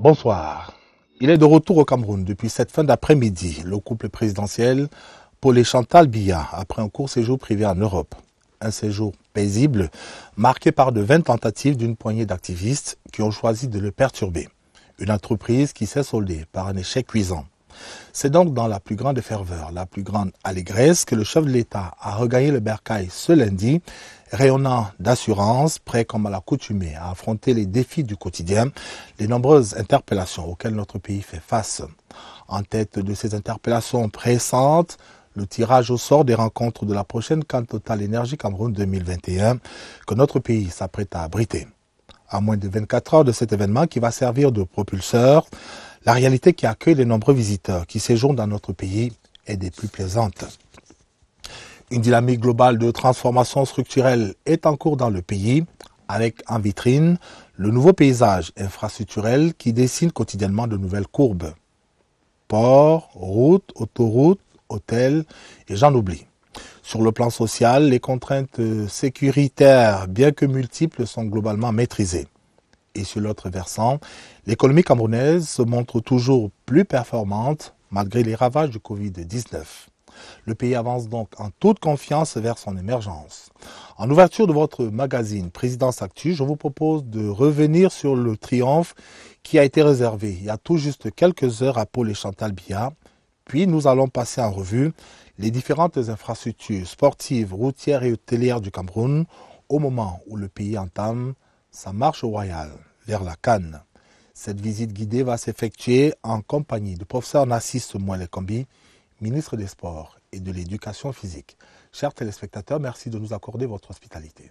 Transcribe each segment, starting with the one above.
Bonsoir. Il est de retour au Cameroun depuis cette fin d'après-midi. Le couple présidentiel Paul et Chantal Biya, après un court séjour privé en Europe. Un séjour paisible, marqué par de vaines tentatives d'une poignée d'activistes qui ont choisi de le perturber. Une entreprise qui s'est soldée par un échec cuisant. C'est donc dans la plus grande ferveur, la plus grande allégresse que le chef de l'État a regagné le bercail ce lundi, rayonnant d'assurance, prêt comme à l'accoutumée à affronter les défis du quotidien, les nombreuses interpellations auxquelles notre pays fait face. En tête de ces interpellations pressantes, le tirage au sort des rencontres de la prochaine CAN Total Énergie Cameroun 2021 que notre pays s'apprête à abriter. À moins de 24 heures de cet événement qui va servir de propulseur, la réalité qui accueille les nombreux visiteurs qui séjournent dans notre pays est des plus plaisantes. Une dynamique globale de transformation structurelle est en cours dans le pays, avec en vitrine le nouveau paysage infrastructurel qui dessine quotidiennement de nouvelles courbes. Ports, routes, autoroutes, hôtels et j'en oublie. Sur le plan social, les contraintes sécuritaires, bien que multiples, sont globalement maîtrisées. Et sur l'autre versant, l'économie camerounaise se montre toujours plus performante malgré les ravages du Covid-19. Le pays avance donc en toute confiance vers son émergence. En ouverture de votre magazine Présidence Actu, je vous propose de revenir sur le triomphe qui a été réservé il y a tout juste quelques heures à Paul et Chantal Biya. Puis nous allons passer en revue les différentes infrastructures sportives, routières et hôtelières du Cameroun au moment où le pays entame sa marche royale vers la CAN. Cette visite guidée va s'effectuer en compagnie du professeur Narcisse Mouelé-Kombi, ministre des Sports et de l'Éducation physique. Chers téléspectateurs, merci de nous accorder votre hospitalité.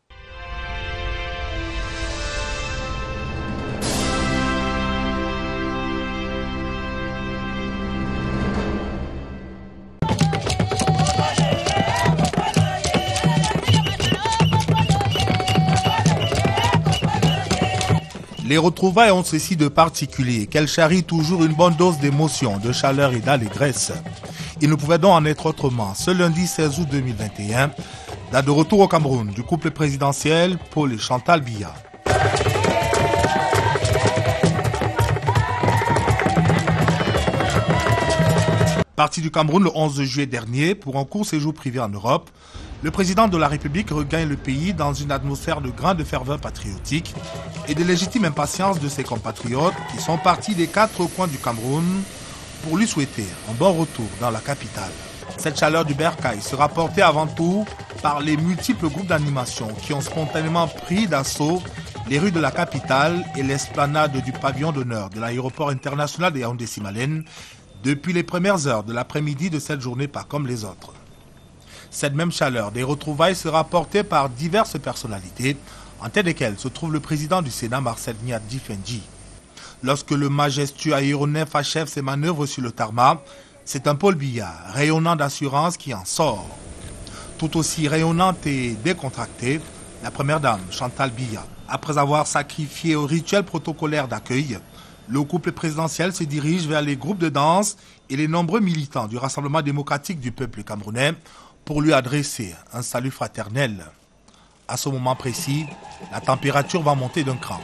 Les retrouvailles ont ceci de particulier qu'elles charrient toujours une bonne dose d'émotion, de chaleur et d'allégresse. Il ne pouvait donc en être autrement. Ce lundi 16 août 2021, date de retour au Cameroun du couple présidentiel Paul et Chantal Biya. Parti du Cameroun le 11 juillet dernier pour un court séjour privé en Europe, le président de la République regagne le pays dans une atmosphère de grande ferveur patriotique et de légitime impatience de ses compatriotes qui sont partis des quatre coins du Cameroun pour lui souhaiter un bon retour dans la capitale. Cette chaleur du bercail sera portée avant tout par les multiples groupes d'animation qui ont spontanément pris d'assaut les rues de la capitale et l'esplanade du pavillon d'honneur de l'aéroport international de Yaoundé-Simalène depuis les premières heures de l'après-midi de cette journée pas comme les autres. Cette même chaleur des retrouvailles sera portée par diverses personnalités, en tête desquelles se trouve le président du Sénat, Marcel Nyat-Difendi. Lorsque le majestueux aéronef achève ses manœuvres sur le tarmac, c'est un Paul Biya, rayonnant d'assurance, qui en sort. Tout aussi rayonnante et décontractée, la première dame, Chantal Biya. Après avoir sacrifié au rituel protocolaire d'accueil, le couple présidentiel se dirige vers les groupes de danse et les nombreux militants du Rassemblement démocratique du peuple camerounais pour lui adresser un salut fraternel. À ce moment précis, la température va monter d'un cran.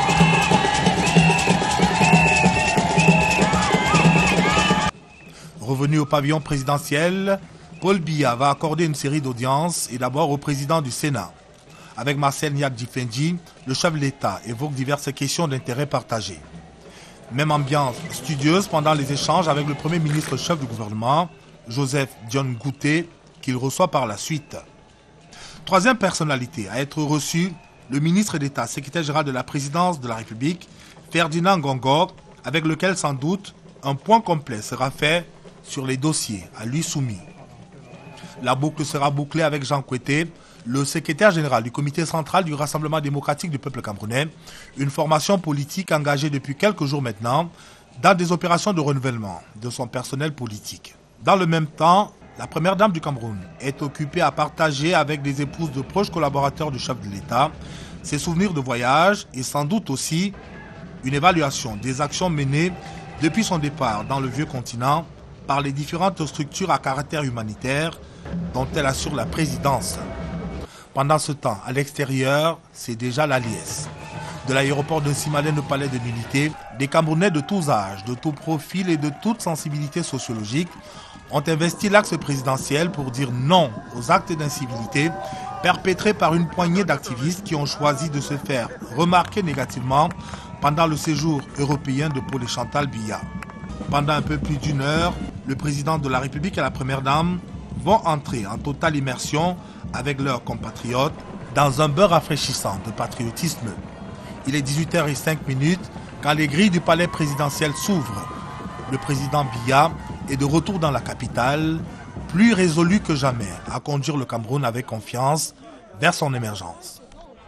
Revenu au pavillon présidentiel, Paul Biya va accorder une série d'audiences et d'abord au président du Sénat. Avec Marcel Nyat-Difendi, le chef de l'État évoque diverses questions d'intérêt partagé. Même ambiance studieuse pendant les échanges avec le premier ministre chef du gouvernement, Joseph Dione Ngouté, qu'il reçoit par la suite. Troisième personnalité à être reçue, le ministre d'État, secrétaire général de la présidence de la République, Ferdinand Ngongor, avec lequel sans doute un point complet sera fait sur les dossiers à lui soumis. La boucle sera bouclée avec Jean Kouété, le secrétaire général du comité central du Rassemblement démocratique du peuple camerounais, une formation politique engagée depuis quelques jours maintenant dans des opérations de renouvellement de son personnel politique. Dans le même temps, la première dame du Cameroun est occupée à partager avec des épouses de proches collaborateurs du chef de l'État ses souvenirs de voyage et sans doute aussi une évaluation des actions menées depuis son départ dans le vieux continent par les différentes structures à caractère humanitaire dont elle assure la présidence. Pendant ce temps, à l'extérieur, c'est déjà la liesse. De l'aéroport de Simalène au palais de l'Unité, des Camerounais de tous âges, de tous profils et de toute sensibilité sociologique ont investi l'axe présidentiel pour dire non aux actes d'incivilité perpétrés par une poignée d'activistes qui ont choisi de se faire remarquer négativement pendant le séjour européen de Paul et Chantal Biya. Pendant un peu plus d'une heure, le président de la République et la première dame vont entrer en totale immersion avec leurs compatriotes dans un beurre rafraîchissant de patriotisme. Il est 18h05 quand les grilles du palais présidentiel s'ouvrent. Le président Biya est de retour dans la capitale, plus résolu que jamais à conduire le Cameroun avec confiance vers son émergence.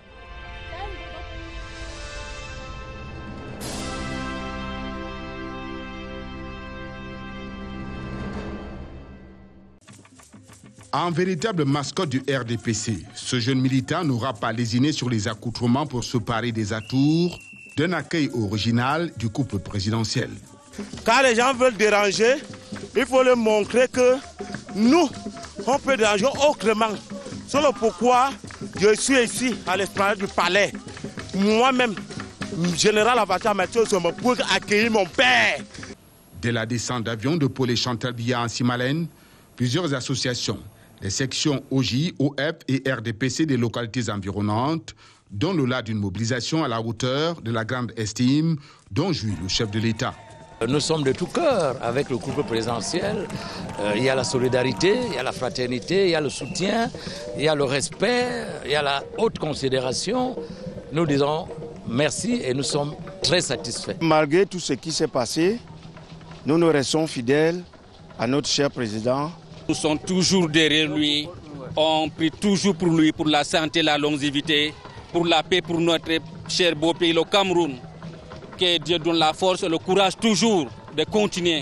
En véritable mascotte du RDPC, ce jeune militant n'aura pas lésiné sur les accoutrements pour se parer des atours d'un accueil original du couple présidentiel. Quand les gens veulent déranger, il faut leur montrer que nous, on peut déranger autrement. C'est pourquoi je suis ici à l'esplanade du palais. Moi-même, général Avatar Mathieu, pour accueillir mon père. Dès la descente d'avion de Paul et Chantal Biya en Simalène, plusieurs associations, les sections OJ, OF et RDPC des localités environnantes, dont le lot d'une mobilisation à la hauteur de la grande estime dont jouit le chef de l'État. Nous sommes de tout cœur avec le couple présidentiel. Il y a la solidarité, il y a la fraternité, il y a le soutien, il y a le respect, il y a la haute considération. Nous disons merci et nous sommes très satisfaits. Malgré tout ce qui s'est passé, nous restons fidèles à notre cher président. Nous sommes toujours derrière lui. On prie toujours pour lui, pour la santé, la longévité, pour la paix, pour notre cher beau pays, le Cameroun. Que Dieu donne la force et le courage toujours de continuer.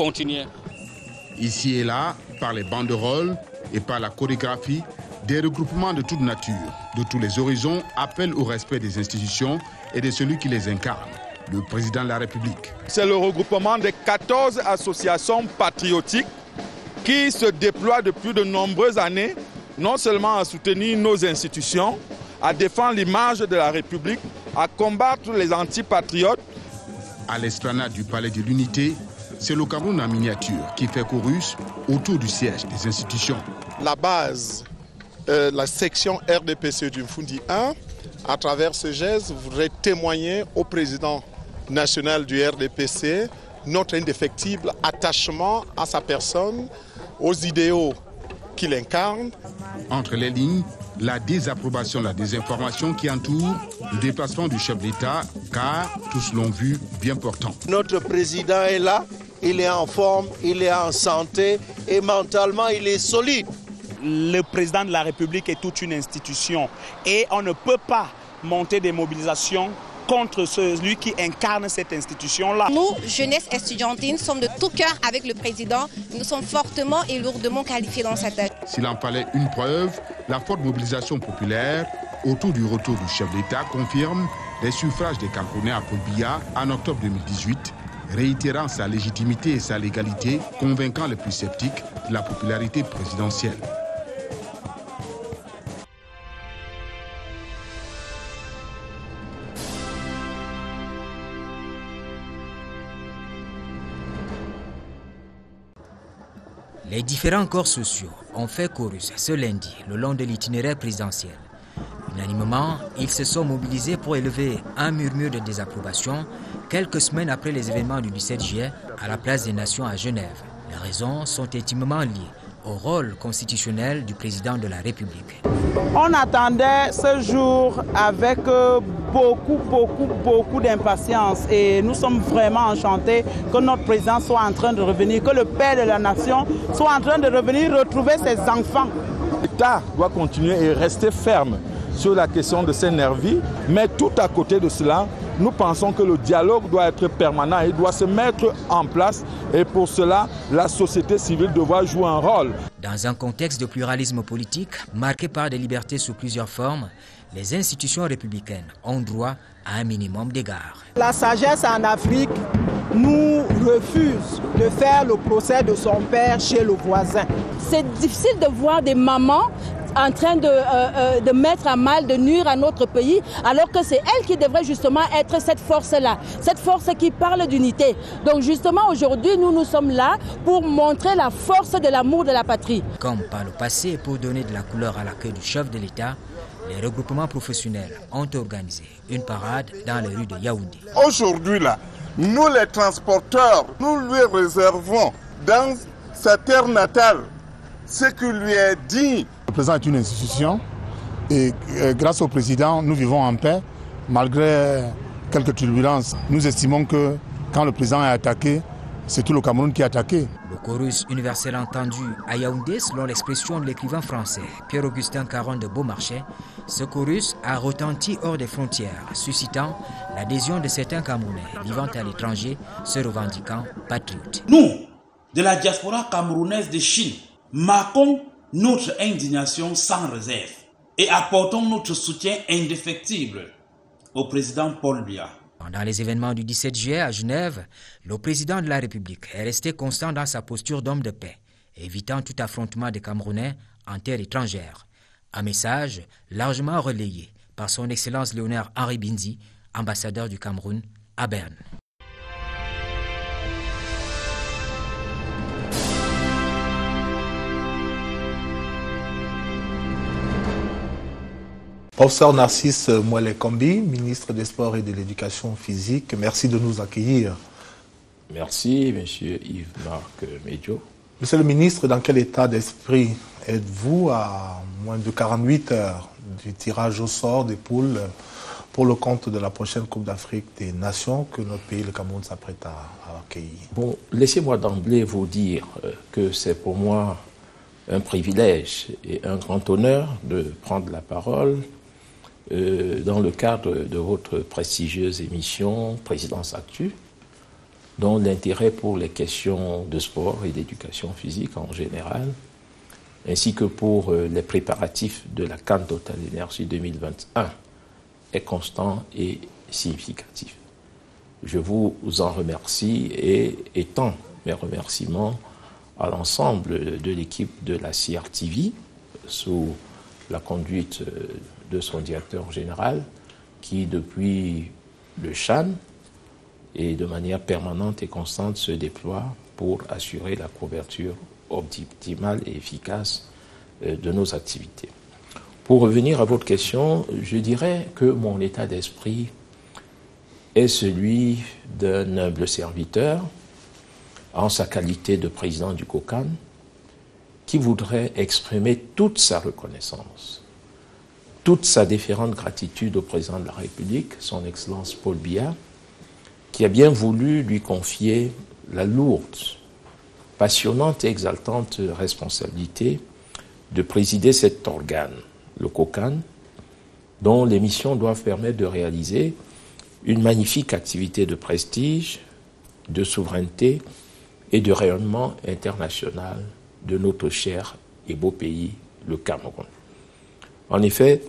Ici et là, par les banderoles et par la chorégraphie, des regroupements de toute nature, de tous les horizons, appellent au respect des institutions et de celui qui les incarne, le président de la République. C'est le regroupement de 14 associations patriotiques qui se déploient depuis de nombreuses années, non seulement à soutenir nos institutions, à défendre l'image de la République, à combattre les antipatriotes. À l'esplanade du palais de l'Unité, c'est le Cameroun en miniature qui fait chorus autour du siège des institutions. La base, la section RDPC du Mfundi 1, à travers ce geste, voudrait témoigner au président national du RDPC notre indéfectible attachement à sa personne, aux idéaux qu'il incarne. Entre les lignes, la désapprobation, la désinformation qui entoure le déplacement du chef d'État, car tous l'ont vu bien portant. Notre président est là, il est en forme, il est en santé et mentalement il est solide. Le président de la République est toute une institution et on ne peut pas monter des mobilisations contre celui qui incarne cette institution-là. Nous, jeunesse estudiantine, sommes de tout cœur avec le président. Nous sommes fortement et lourdement qualifiés dans cette tâche. S'il en fallait une preuve, la forte mobilisation populaire autour du retour du chef d'État confirme les suffrages des Camerounais à Paul Biya en octobre 2018, réitérant sa légitimité et sa légalité, convainquant les plus sceptiques de la popularité présidentielle. Les différents corps sociaux ont fait chorus ce lundi le long de l'itinéraire présidentiel. Unanimement, ils se sont mobilisés pour élever un murmure de désapprobation quelques semaines après les événements du 17 juillet à la Place des Nations à Genève. Les raisons sont intimement liées au rôle constitutionnel du président de la République. On attendait ce jour avec beaucoup d'impatience et nous sommes vraiment enchantés que notre président soit en train de revenir, que le père de la nation soit en train de revenir retrouver ses enfants. L'État doit continuer et rester ferme sur la question de ces nervis, mais tout à côté de cela, nous pensons que le dialogue doit être permanent, il doit se mettre en place et pour cela, la société civile devra jouer un rôle. Dans un contexte de pluralisme politique marqué par des libertés sous plusieurs formes, les institutions républicaines ont droit à un minimum d'égards. La sagesse en Afrique nous refuse de faire le procès de son père chez le voisin. C'est difficile de voir des mamans en train de mettre à mal, de nuire à notre pays, alors que c'est elle qui devrait justement être cette force-là, cette force qui parle d'unité. Donc justement aujourd'hui, nous sommes là pour montrer la force de l'amour de la patrie. Comme par le passé, pour donner de la couleur à l'accueil du chef de l'État, les regroupements professionnels ont organisé une parade dans les rues de Yaoundé. Aujourd'hui là, nous les transporteurs, nous lui réservons dans sa terre natale ce qui lui est dit. Le président est une institution et grâce au président, nous vivons en paix malgré quelques turbulences. Nous estimons que quand le président est attaqué, c'est tout le Cameroun qui est attaqué. Le chorus universel entendu à Yaoundé, selon l'expression de l'écrivain français Pierre-Augustin Caron de Beaumarchais, ce chorus a retenti hors des frontières, suscitant l'adhésion de certains Camerounais vivant à l'étranger, se revendiquant patriotes. Nous, de la diaspora camerounaise de Chine, marquons notre indignation sans réserve et apportons notre soutien indéfectible au président Paul Biya. Pendant les événements du 17 juillet à Genève, le président de la République est resté constant dans sa posture d'homme de paix, évitant tout affrontement des Camerounais en terre étrangère. Un message largement relayé par son Excellence Léonard Henri Binzi, ambassadeur du Cameroun à Berne. Professeur Narcisse Mouelé-Kombi, ministre des Sports et de l'Éducation physique, merci de nous accueillir. Merci, monsieur Yves-Marc Médio. Monsieur le ministre, dans quel état d'esprit êtes-vous à moins de 48 heures du tirage au sort des poules pour le compte de la prochaine Coupe d'Afrique des Nations que notre pays, le Cameroun, s'apprête à accueillir? Bon, laissez-moi d'emblée vous dire que c'est pour moi un privilège et un grand honneur de prendre la parole dans le cadre de votre prestigieuse émission Présidence Actu, dont l'intérêt pour les questions de sport et d'éducation physique en général, ainsi que pour les préparatifs de la CAN Total Energy 2021 est constant et significatif. Je vous en remercie et étends mes remerciements à l'ensemble de l'équipe de la CRTV sous la conduite de son directeur général qui, depuis le CHAN et de manière permanente et constante, se déploie pour assurer la couverture optimale et efficace de nos activités. Pour revenir à votre question, je dirais que mon état d'esprit est celui d'un humble serviteur en sa qualité de président du COCAN qui voudrait exprimer toute sa reconnaissance, toute sa déférente gratitude au président de la République, son Excellence Paul Biya, qui a bien voulu lui confier la lourde, passionnante et exaltante responsabilité de présider cet organe, le COCAN, dont les missions doivent permettre de réaliser une magnifique activité de prestige, de souveraineté et de rayonnement international de notre cher et beau pays, le Cameroun. En effet,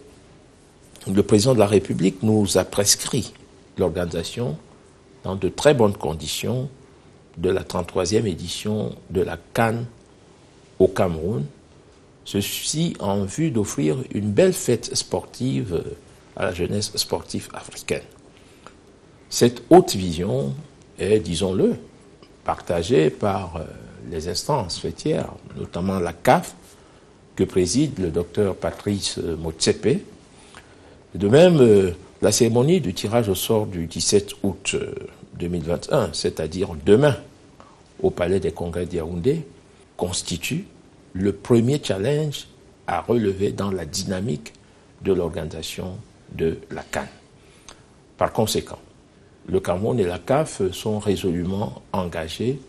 le président de la République nous a prescrit l'organisation dans de très bonnes conditions de la 33e édition de la CAN au Cameroun, ceci en vue d'offrir une belle fête sportive à la jeunesse sportive africaine. Cette haute vision est, disons-le, partagée par les instances fêtières, notamment la CAF, que préside le docteur Patrice Motsepe. De même, la cérémonie du tirage au sort du 17 août 2021, c'est-à-dire demain, au Palais des Congrès de Yaoundé, constitue le premier challenge à relever dans la dynamique de l'organisation de la CAN. Par conséquent, le Cameroun et la CAF sont résolument engagés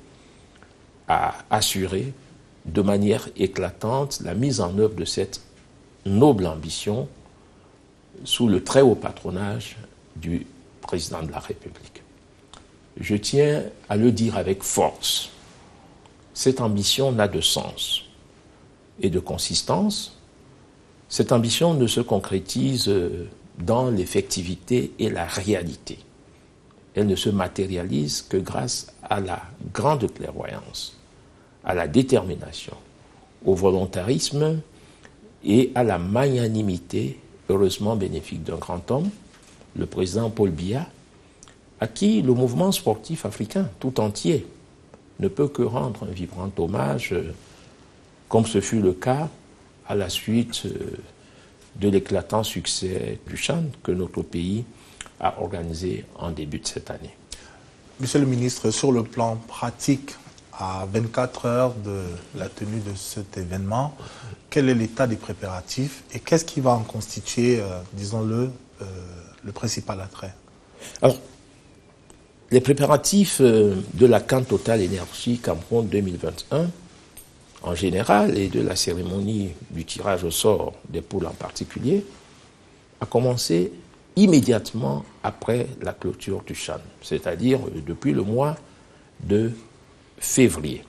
à assurer de manière éclatante la mise en œuvre de cette noble ambition sous le très haut patronage du président de la République. Je tiens à le dire avec force, cette ambition n'a de sens et de consistance. Cette ambition ne se concrétise dans l'effectivité et la réalité. Elle ne se matérialise que grâce à la grande clairvoyance, à la détermination, au volontarisme et à la magnanimité, heureusement bénéfique d'un grand homme, le président Paul Biya, à qui le mouvement sportif africain tout entier ne peut que rendre un vibrant hommage, comme ce fut le cas à la suite de l'éclatant succès du CHAN que notre pays a organisé en début de cette année. Monsieur le ministre, sur le plan pratique, à 24 heures de la tenue de cet événement, quel est l'état des préparatifs et qu'est-ce qui va en constituer, disons-le, le principal attrait? Alors, les préparatifs de la CAN Total Énergie Cameroun 2021, en général, et de la cérémonie du tirage au sort des poules en particulier, a commencé immédiatement après la clôture du CHAN, c'est-à-dire depuis le mois de février.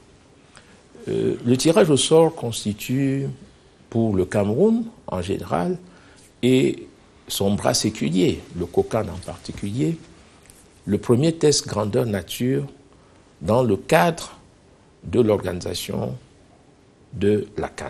Le tirage au sort constitue pour le Cameroun en général et son bras séculier, le COCAN en particulier, le premier test grandeur nature dans le cadre de l'organisation de la CAN.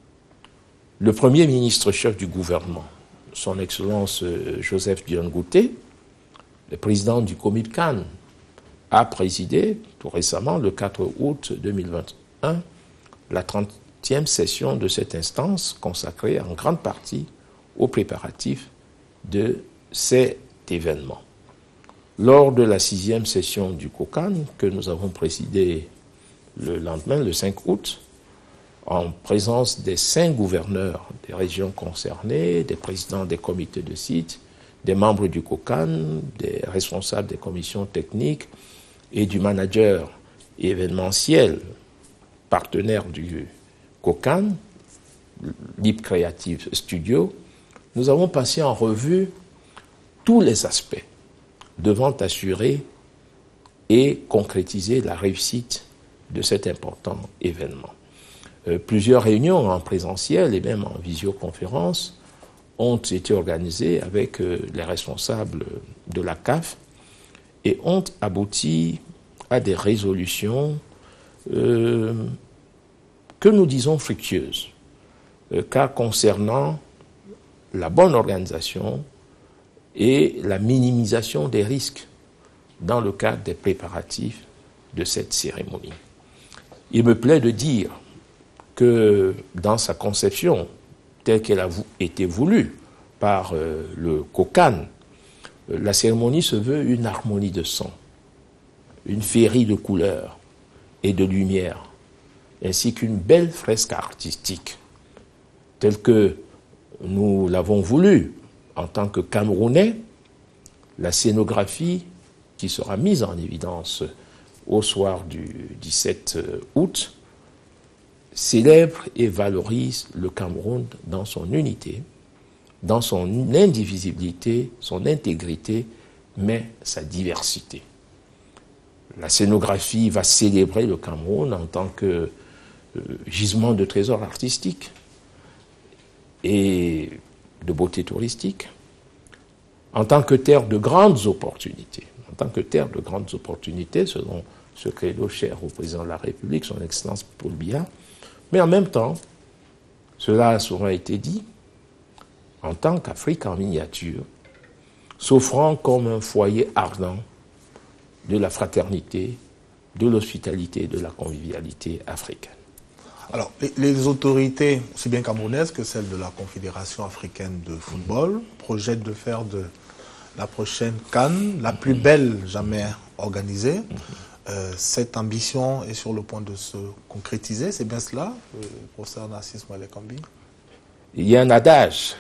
Le premier ministre-chef du gouvernement, son Excellence Joseph Dion Ngouté, le président du comité CAN, a présidé tout récemment, le 4 août 2021, la 30e session de cette instance consacrée en grande partie aux préparatifs de cet événement. Lors de la 6e session du COCAN, que nous avons présidée le lendemain, le 5 août, en présence des 5 gouverneurs des régions concernées, des présidents des comités de site, des membres du COCAN, des responsables des commissions techniques et du manager événementiel partenaire du COCAN, Lip Creative Studio, nous avons passé en revue tous les aspects devant assurer et concrétiser la réussite de cet important événement. Plusieurs réunions en présentiel et même en visioconférence ont été organisées avec les responsables de la CAF et ont abouti à des résolutions que nous disons fructueuses, car concernant la bonne organisation et la minimisation des risques dans le cadre des préparatifs de cette cérémonie. Il me plaît de dire que dans sa conception, telle qu'elle a été voulue par le COCAN, la cérémonie se veut une harmonie de son, une féerie de couleurs et de lumière, ainsi qu'une belle fresque artistique, telle que nous l'avons voulu en tant que Camerounais. La scénographie qui sera mise en évidence au soir du 17 août célèbre et valorise le Cameroun dans son unité, dans son indivisibilité, son intégrité, mais sa diversité. La scénographie va célébrer le Cameroun en tant que gisement de trésors artistiques et de beauté touristique, en tant que terre de grandes opportunités. En tant que terre de grandes opportunités, selon ce credo cher au président de la République, son Excellence Paul Biya, mais en même temps, cela a souvent été dit, en tant qu'Afrique en miniature, s'offrant comme un foyer ardent de la fraternité, de l'hospitalité, de la convivialité africaine. Alors, les autorités, aussi bien camerounaises que celles de la Confédération africaine de football, projettent de faire de la prochaine CAN la plus belle jamais organisée. Cette ambition est sur le point de se concrétiser, c'est bien cela, professeur Narcisse Mwalekambi? Il y a un adage,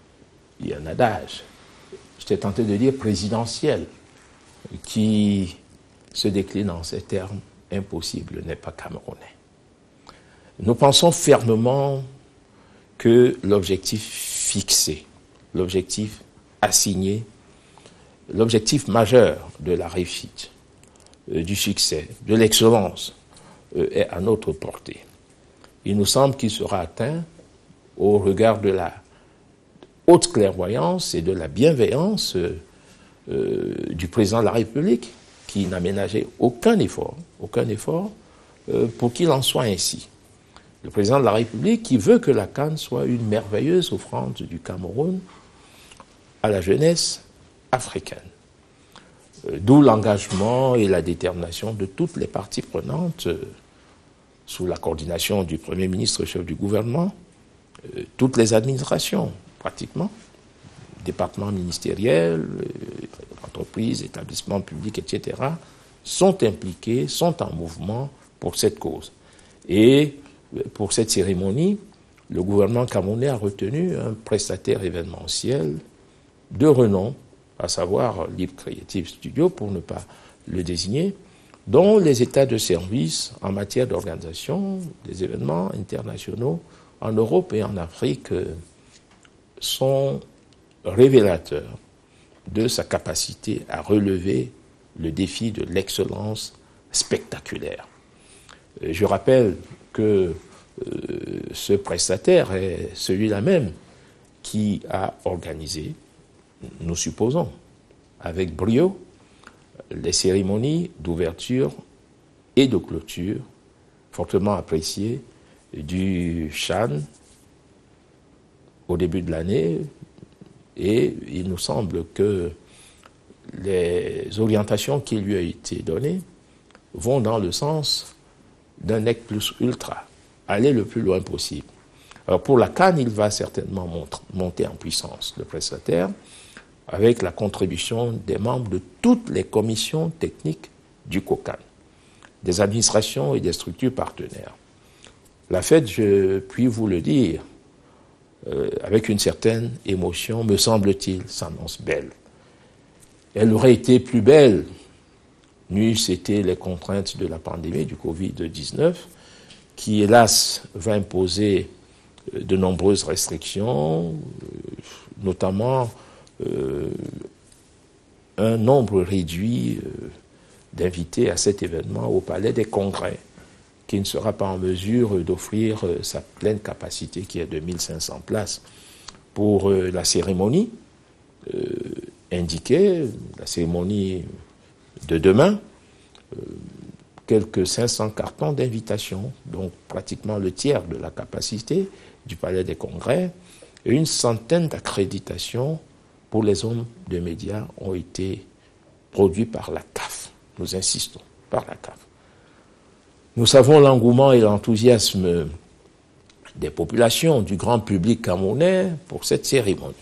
j'étais tenté de dire présidentiel, qui se décline en ces termes: impossible n'est pas camerounais. Nous pensons fermement que l'objectif fixé, l'objectif assigné, l'objectif majeur de la réussite, du succès, de l'excellence est à notre portée. Il nous semble qu'il sera atteint au regard de la haute clairvoyance et de la bienveillance du président de la République, qui n'a ménagé aucun effort pour qu'il en soit ainsi. Le président de la République qui veut que la CAN soit une merveilleuse offrande du Cameroun à la jeunesse africaine. D'où l'engagement et la détermination de toutes les parties prenantes, sous la coordination du Premier ministre, chef du gouvernement, toutes les administrations, pratiquement, départements ministériels, entreprises, établissements publics, etc., sont impliqués, sont en mouvement pour cette cause. Et pour cette cérémonie, le gouvernement camerounais a retenu un prestataire événementiel de renom, à savoir Libre Creative Studio, pour ne pas le désigner, dont les états de service en matière d'organisation des événements internationaux en Europe et en Afrique sont révélateurs de sa capacité à relever le défi de l'excellence spectaculaire. Je rappelle que ce prestataire est celui-là même qui a organisé, nous supposons, avec brio, les cérémonies d'ouverture et de clôture fortement appréciées du Chan au début de l'année, et il nous semble que les orientations qui lui ont été données vont dans le sens d'un nec plus ultra, aller le plus loin possible. Alors pour la CAN, il va certainement monter en puissance, le prestataire, avec la contribution des membres de toutes les commissions techniques du COCAN, des administrations et des structures partenaires. La fête, je puis vous le dire, avec une certaine émotion, me semble-t-il, s'annonce belle. Elle aurait été plus belle, n'eussent été les contraintes de la pandémie du Covid-19, qui, hélas, va imposer de nombreuses restrictions, notamment un nombre réduit d'invités à cet événement au Palais des Congrès, qui ne sera pas en mesure d'offrir sa pleine capacité, qui est de 1500 places, pour la cérémonie indiquée, la cérémonie de demain, quelques 500 cartons d'invitation, donc pratiquement le tiers de la capacité du Palais des Congrès, et une centaine d'accréditations pour les hommes de médias ont été produits par la CAF. Nous insistons, par la CAF. Nous savons l'engouement et l'enthousiasme des populations, du grand public camerounais pour cette cérémonie,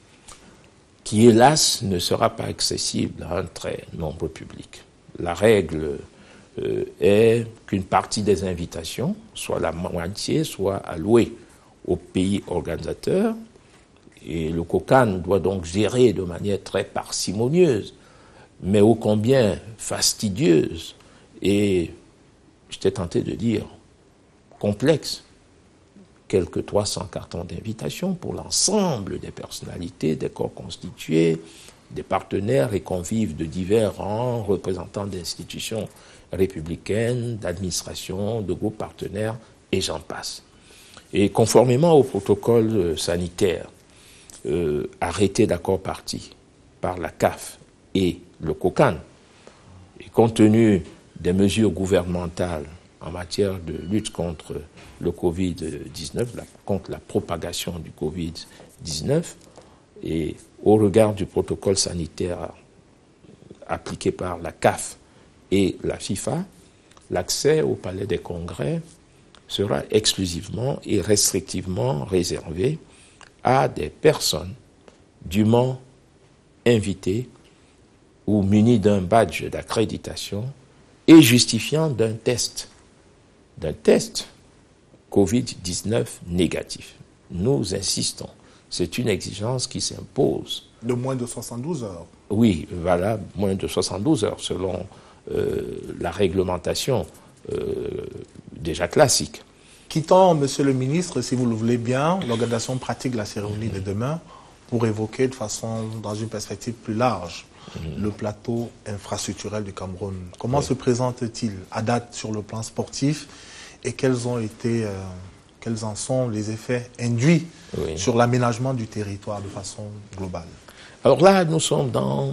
qui, hélas, ne sera pas accessible à un très nombreux public. La règle est qu'une partie des invitations, soit la moitié, soit allouée aux pays organisateurs, et le COCAN doit donc gérer de manière très parcimonieuse, mais ô combien fastidieuse et, j'étais tenté de dire, complexe, quelques 300 cartons d'invitation pour l'ensemble des personnalités, des corps constitués, des partenaires et convives de divers rangs, représentants d'institutions républicaines, d'administrations, de groupes partenaires, et j'en passe. Et conformément au protocole sanitaire arrêté d'accord parti par la CAF et le COCAN, et compte tenu des mesures gouvernementales en matière de lutte contre le Covid-19, contre la propagation du Covid-19, et au regard du protocole sanitaire appliqué par la CAF et la FIFA, l'accès au Palais des Congrès sera exclusivement et restrictivement réservé à des personnes dûment invitées ou munies d'un badge d'accréditation et justifiant d'un test Covid-19 négatif. Nous insistons, c'est une exigence qui s'impose. De moins de 72 heures. Oui, voilà, moins de 72 heures selon la réglementation déjà classique. Quittons, Monsieur le ministre, si vous le voulez bien, l'organisation pratique de la cérémonie de demain pour évoquer de façon, dans une perspective plus large, le plateau infrastructurel du Cameroun. Comment se présente-t-il à date sur le plan sportif et quels en sont les effets induits sur l'aménagement du territoire de façon globale? Alors là, nous sommes dans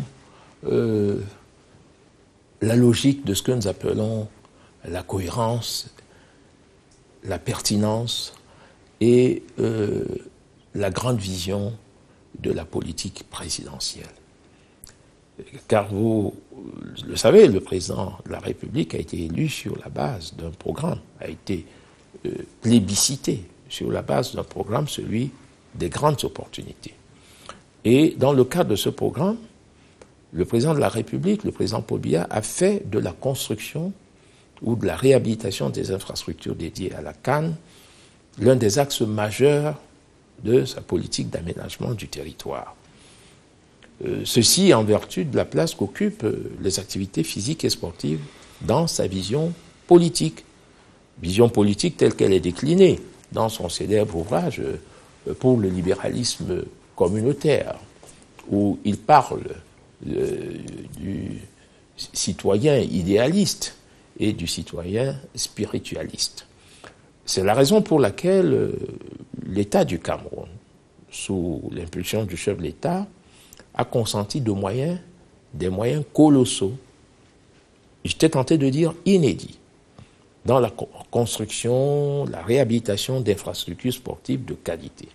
la logique de ce que nous appelons la cohérence, la pertinence et la grande vision de la politique présidentielle. Car vous le savez, le président de la République a été élu sur la base d'un programme, a été plébiscité sur la base d'un programme, celui des grandes opportunités. Et dans le cadre de ce programme, le président de la République, le président Paul Biya, a fait de la construction ou de la réhabilitation des infrastructures dédiées à la CAN l'un des axes majeurs de sa politique d'aménagement du territoire. Ceci en vertu de la place qu'occupent les activités physiques et sportives dans sa vision politique telle qu'elle est déclinée dans son célèbre ouvrage pour le libéralisme communautaire, où il parle du citoyen idéaliste et du citoyen spiritualiste. C'est la raison pour laquelle l'État du Cameroun, sous l'impulsion du chef de l'État, a consenti des moyens colossaux, j'étais tenté de dire inédits, dans la construction, la réhabilitation d'infrastructures sportives de qualité.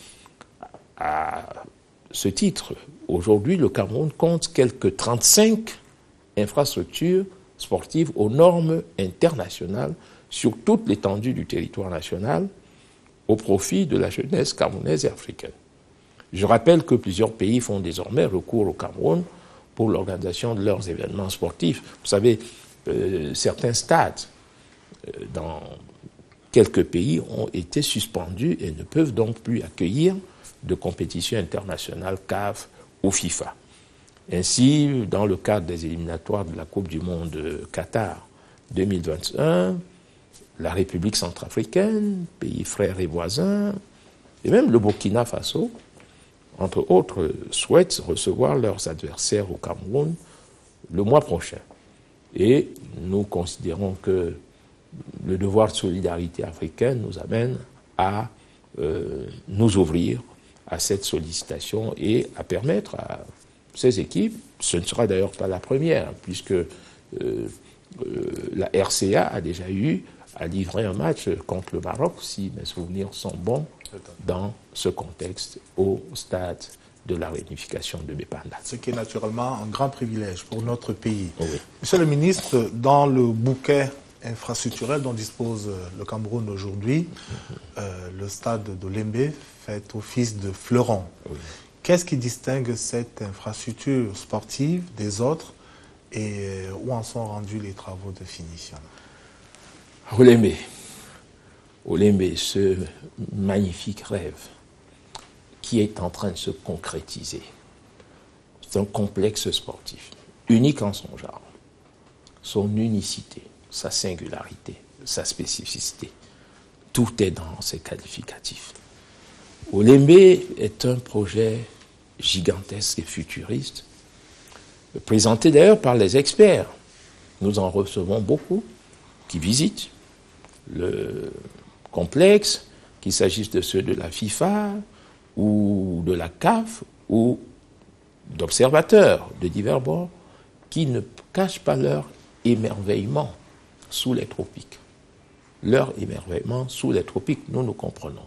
À ce titre, aujourd'hui, le Cameroun compte quelques 35 infrastructures sportives aux normes internationales sur toute l'étendue du territoire national au profit de la jeunesse camerounaise et africaine. Je rappelle que plusieurs pays font désormais recours au Cameroun pour l'organisation de leurs événements sportifs. Vous savez, certains stades dans quelques pays ont été suspendus et ne peuvent donc plus accueillir de compétitions internationales CAF ou FIFA. Ainsi, dans le cadre des éliminatoires de la Coupe du Monde Qatar 2021, la République centrafricaine, pays frères et voisins, et même le Burkina Faso, entre autres, souhaitent recevoir leurs adversaires au Cameroun le mois prochain. Et nous considérons que le devoir de solidarité africaine nous amène à nous ouvrir à cette sollicitation et à permettre à ces équipes, ce ne sera d'ailleurs pas la première, puisque la RCA a déjà eu à livrer un match contre le Maroc, si mes souvenirs sont bons, dans ce contexte, au stade de la réunification de Bépanda. Ce qui est naturellement un grand privilège pour notre pays. Oui. Monsieur le ministre, dans le bouquet infrastructurel dont dispose le Cameroun aujourd'hui, le stade de Lembe fait office de fleuron. Oui. Qu'est-ce qui distingue cette infrastructure sportive des autres et où en sont rendus les travaux de finition? Olembe, ce magnifique rêve qui est en train de se concrétiser. C'est un complexe sportif, unique en son genre. Son unicité, sa singularité, sa spécificité, tout est dans ses qualificatifs. Olembe est un projet gigantesque et futuriste, présenté d'ailleurs par les experts. Nous en recevons beaucoup qui visitent le complexe, qu'il s'agisse de ceux de la FIFA ou de la CAF ou d'observateurs de divers bords qui ne cachent pas leur émerveillement sous les tropiques. Leur émerveillement sous les tropiques, nous comprenons.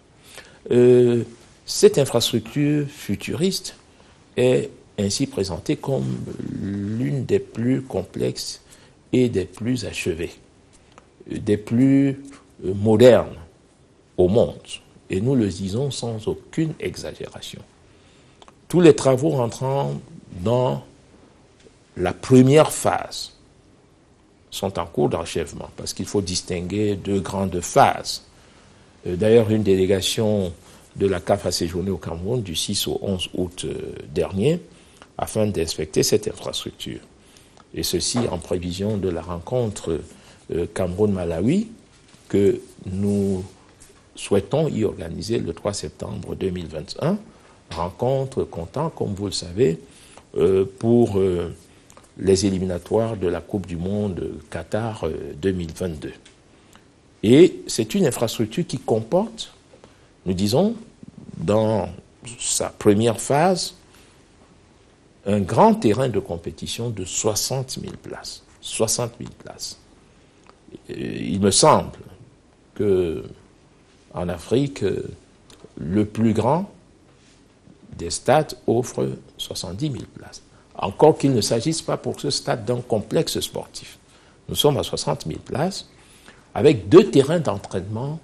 Cette infrastructure futuriste est ainsi présentée comme l'une des plus complexes et des plus achevées, des plus modernes au monde. Et nous le disons sans aucune exagération. Tous les travaux rentrant dans la première phase sont en cours d'achèvement, parce qu'il faut distinguer deux grandes phases. D'ailleurs, une délégation de la CAF a séjourné au Cameroun du 6 au 11 août dernier afin d'inspecter cette infrastructure. Et ceci en prévision de la rencontre Cameroun-Malawi que nous souhaitons y organiser le 3 septembre 2021. Rencontre comptant, comme vous le savez, pour les éliminatoires de la Coupe du Monde Qatar 2022. Et c'est une infrastructure qui comporte, nous disons, dans sa première phase, un grand terrain de compétition de 60 000 places. 60 000 places. Il me semble qu'en Afrique, le plus grand des stades offre 70 000 places. Encore qu'il ne s'agisse pas pour ce stade d'un complexe sportif. Nous sommes à 60 000 places, avec 2 terrains d'entraînement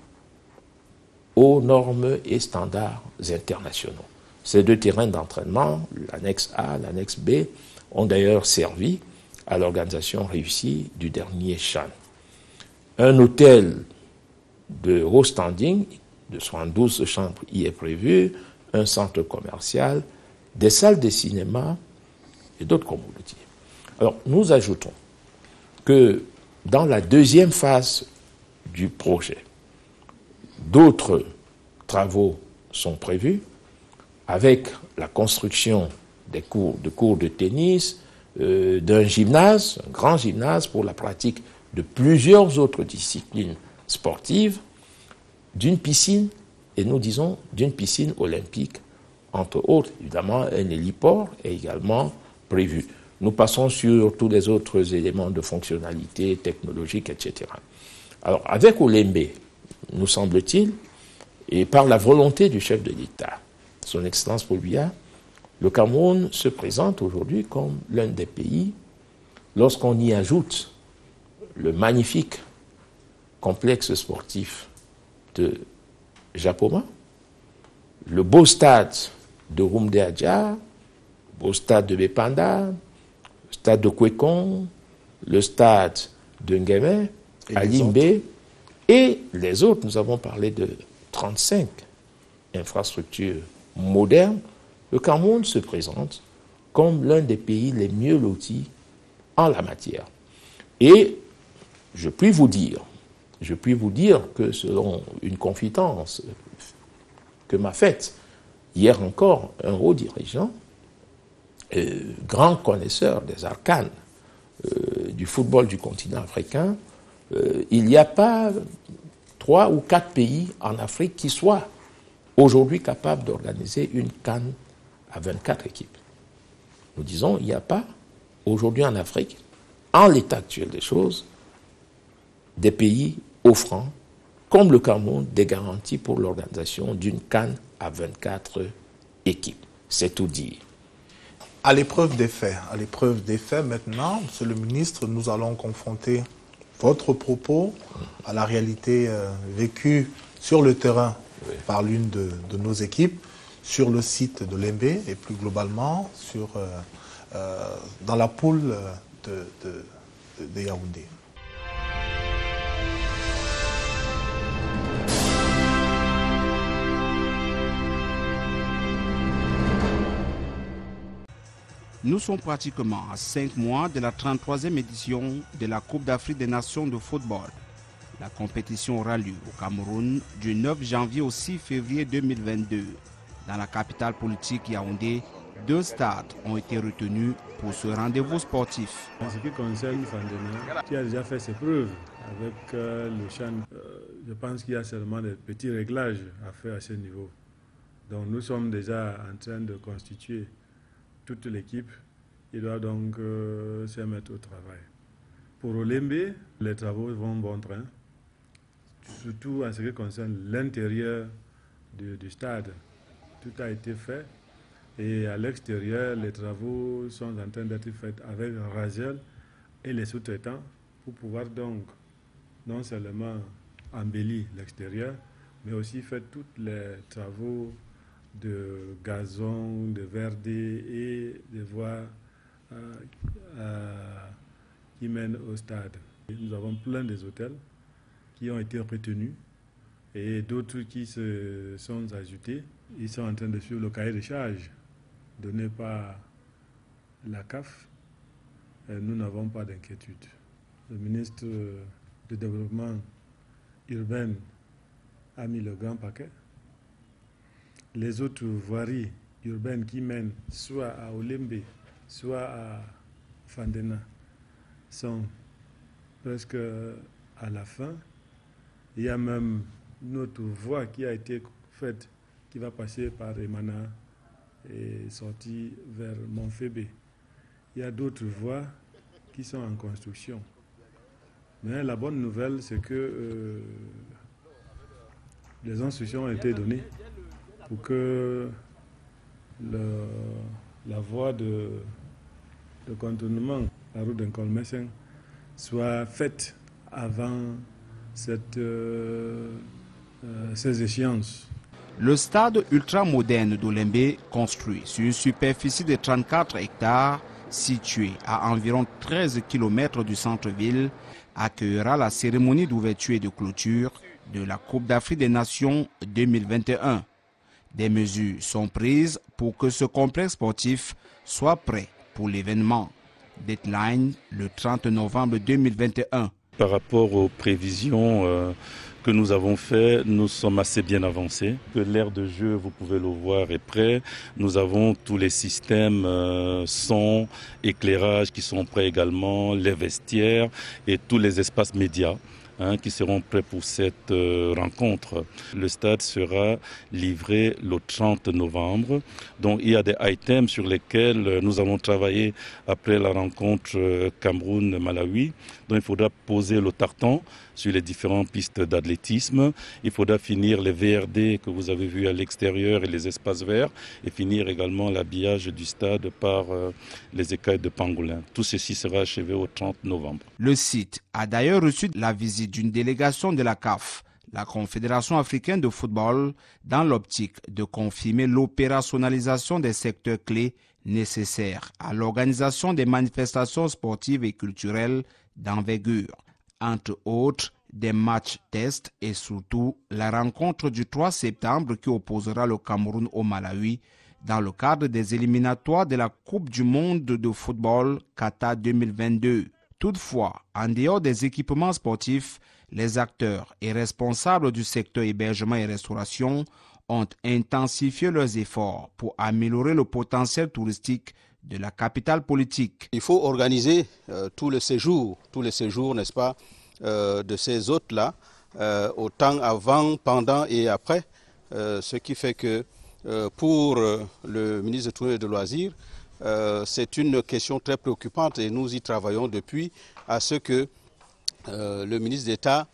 aux normes et standards internationaux. Ces 2 terrains d'entraînement, l'annexe A, l'annexe B, ont d'ailleurs servi à l'organisation réussie du dernier CHAN. Un hôtel de haut standing, de 72 chambres, y est prévu, un centre commercial, des salles de cinéma et d'autres commodités. Alors, nous ajoutons que dans la 2e phase du projet, d'autres travaux sont prévus avec la construction de cours de tennis, d'un gymnase, un grand gymnase pour la pratique de plusieurs autres disciplines sportives, d'une piscine, et nous disons d'une piscine olympique, entre autres. Évidemment, un héliport est également prévu. Nous passons sur tous les autres éléments de fonctionnalité technologique, etc. Alors, avec Olembe, nous semble-t-il, et par la volonté du chef de l'État, son Excellence Paul Biya, le Cameroun se présente aujourd'hui comme l'un des pays, lorsqu'on y ajoute le magnifique complexe sportif de Japoma, le beau stade de Rumde Adja, le beau stade de Bepanda, le stade de Kwekong, le stade de Ngeme, à Limbe, et les autres. Nous avons parlé de 35 infrastructures modernes. Le Cameroun se présente comme l'un des pays les mieux lotis en la matière. Et je puis vous dire que selon une confidence que m'a faite hier encore un haut dirigeant, grand connaisseur des arcanes du football du continent africain, il n'y a pas 3 ou 4 pays en Afrique qui soient aujourd'hui capables d'organiser une CAN à 24 équipes. Nous disons, il n'y a pas aujourd'hui en Afrique, en l'état actuel des choses, des pays offrant, comme le Cameroun, des garanties pour l'organisation d'une CAN à 24 équipes. C'est tout dire. À l'épreuve des faits maintenant, Monsieur le ministre, nous allons confronter votre propos à la réalité vécue sur le terrain par l'une de nos équipes, sur le site de Lembe et plus globalement dans la poule de Yaoundé. Nous sommes pratiquement à 5 mois de la 33e édition de la Coupe d'Afrique des Nations de football. La compétition aura lieu au Cameroun du 9 janvier au 6 février 2022. Dans la capitale politique Yaoundé, 2 stades ont été retenus pour ce rendez-vous sportif. En ce qui concerne Fandena, qui a déjà fait ses preuves avec le CHAN, je pense qu'il y a seulement des petits réglages à faire à ce niveau. Donc nous sommes déjà en train de constituer toute l'équipe. Il doit donc se mettre au travail. Pour Olembe, les travaux vont bon train, surtout en ce qui concerne l'intérieur du stade. Tout a été fait et à l'extérieur, les travaux sont en train d'être faits avec Ragel et les sous-traitants pour pouvoir donc non seulement embellir l'extérieur, mais aussi faire tous les travaux de gazon, de verdé et de voies qui mènent au stade. Nous avons plein des hôtels qui ont été retenus et d'autres qui se sont ajoutés. Ils sont en train de suivre le cahier de charges donné par la CAF. Et nous n'avons pas d'inquiétude. Le ministre du Développement urbain a mis le grand paquet. Les autres voiries urbaines qui mènent soit à Olembe, soit à Fandena, sont presque à la fin. Il y a même une autre voie qui a été faite, qui va passer par Emana et sortir vers Montfébé. Il y a d'autres voies qui sont en construction. Mais la bonne nouvelle, c'est que des instructions ont été données pour que la voie de contournement, la route d'Nkolmeseng, soit faite avant ces échéances. Le stade ultramoderne d'Olembe, construit sur une superficie de 34 hectares, situé à environ 13 km du centre-ville, accueillera la cérémonie d'ouverture et de clôture de la Coupe d'Afrique des Nations 2021. Des mesures sont prises pour que ce complexe sportif soit prêt pour l'événement. Deadline le 30 novembre 2021. Par rapport aux prévisions que nous avons faites, nous sommes assez bien avancés. L'aire de jeu, vous pouvez le voir, est prêt. Nous avons tous les systèmes son, éclairage qui sont prêts également, les vestiaires et tous les espaces médias qui seront prêts pour cette rencontre. Le stade sera livré le 30 novembre. Donc il y a des items sur lesquels nous allons travailler après la rencontre Cameroun-Malawi. Donc il faudra poser le tartan sur les différentes pistes d'athlétisme. Il faudra finir les VRD que vous avez vus à l'extérieur et les espaces verts et finir également l'habillage du stade par les écailles de pangolin. Tout ceci sera achevé au 30 novembre. Le site a d'ailleurs reçu la visite d'une délégation de la CAF, la Confédération africaine de football, dans l'optique de confirmer l'opérationnalisation des secteurs clés nécessaires à l'organisation des manifestations sportives et culturelles d'envergure. Entre autres, des matchs tests et surtout la rencontre du 3 septembre qui opposera le Cameroun au Malawi dans le cadre des éliminatoires de la Coupe du monde de football Qatar 2022. Toutefois, en dehors des équipements sportifs, les acteurs et responsables du secteur hébergement et restauration ont intensifié leurs efforts pour améliorer le potentiel touristique de la capitale politique. Il faut organiser tous les séjours, n'est-ce pas, de ces hôtes-là, autant avant, pendant et après, ce qui fait que pour le ministre de Tourisme et de Loisirs, c'est une question très préoccupante et nous y travaillons depuis à ce que le ministre d'État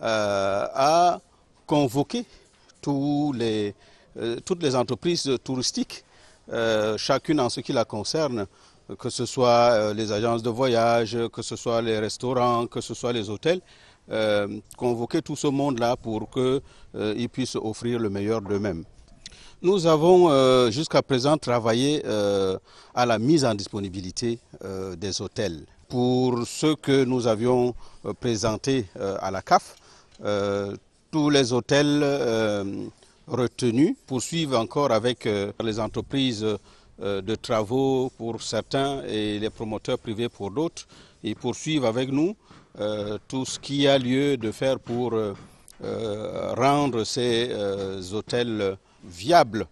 a convoqué toutes les entreprises touristiques, chacune en ce qui la concerne, que ce soit les agences de voyage, que ce soit les restaurants, que ce soit les hôtels, convoquer tout ce monde-là pour qu'ils puissent offrir le meilleur d'eux-mêmes. Nous avons jusqu'à présent travaillé à la mise en disponibilité des hôtels. Pour ceux que nous avions présentés à la CAF, tous les hôtels retenus poursuivent encore avec les entreprises de travaux pour certains et les promoteurs privés pour d'autres. Ils poursuivent avec nous tout ce qu'il y a lieu de faire pour rendre ces hôtels viables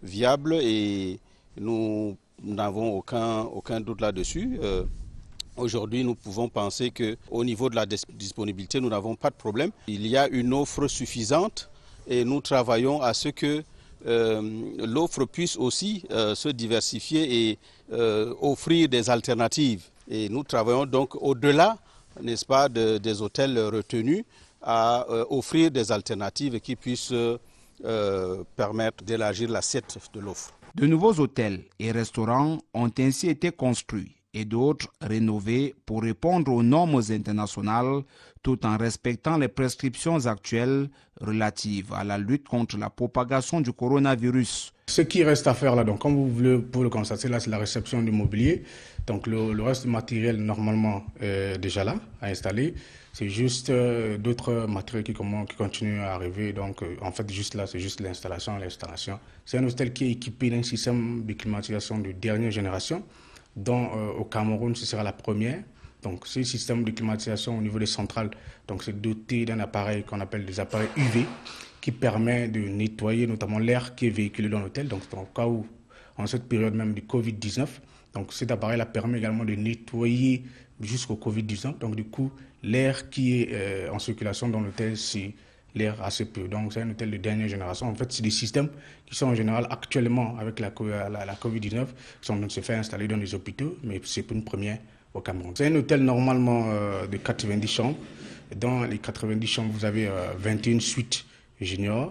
et nous n'avons aucun doute là-dessus. Aujourd'hui, nous pouvons penser qu'au niveau de la disponibilité, nous n'avons pas de problème. Il y a une offre suffisante et nous travaillons à ce que l'offre puisse aussi se diversifier et offrir des alternatives. Et nous travaillons donc au-delà, n'est-ce pas, des hôtels retenus à offrir des alternatives qui puissent permettre d'élargir l'assiette de l'offre. De nouveaux hôtels et restaurants ont ainsi été construits et d'autres rénovés pour répondre aux normes internationales tout en respectant les prescriptions actuelles relatives à la lutte contre la propagation du coronavirus. Ce qui reste à faire là, donc comme vous pouvez le constater là, c'est la réception du mobilier. Donc le reste du matériel normalement est déjà là, à installer. C'est juste d'autres matériels qui continuent à arriver. Donc en fait juste là, c'est juste l'installation. C'est un hôtel qui est équipé d'un système de climatisation de dernière génération, dont au Cameroun ce sera la première. Donc ce système de climatisation au niveau des centrales, donc c'est doté d'un appareil qu'on appelle des appareils UV qui permet de nettoyer notamment l'air qui est véhiculé dans l'hôtel. Donc dans le cas où, en cette période même du Covid-19, donc cet appareil-là permet également de nettoyer jusqu'au Covid-19. Donc du coup, l'air qui est en circulation dans l'hôtel, c'est l'air assez peu. Donc c'est un hôtel de dernière génération. En fait, c'est des systèmes qui sont en général actuellement avec la Covid-19 qui sont en train de se faire installer dans les hôpitaux, mais c'est pour une première au Cameroun. C'est un hôtel normalement de 90 chambres. Dans les 90 chambres, vous avez 21 suites juniors.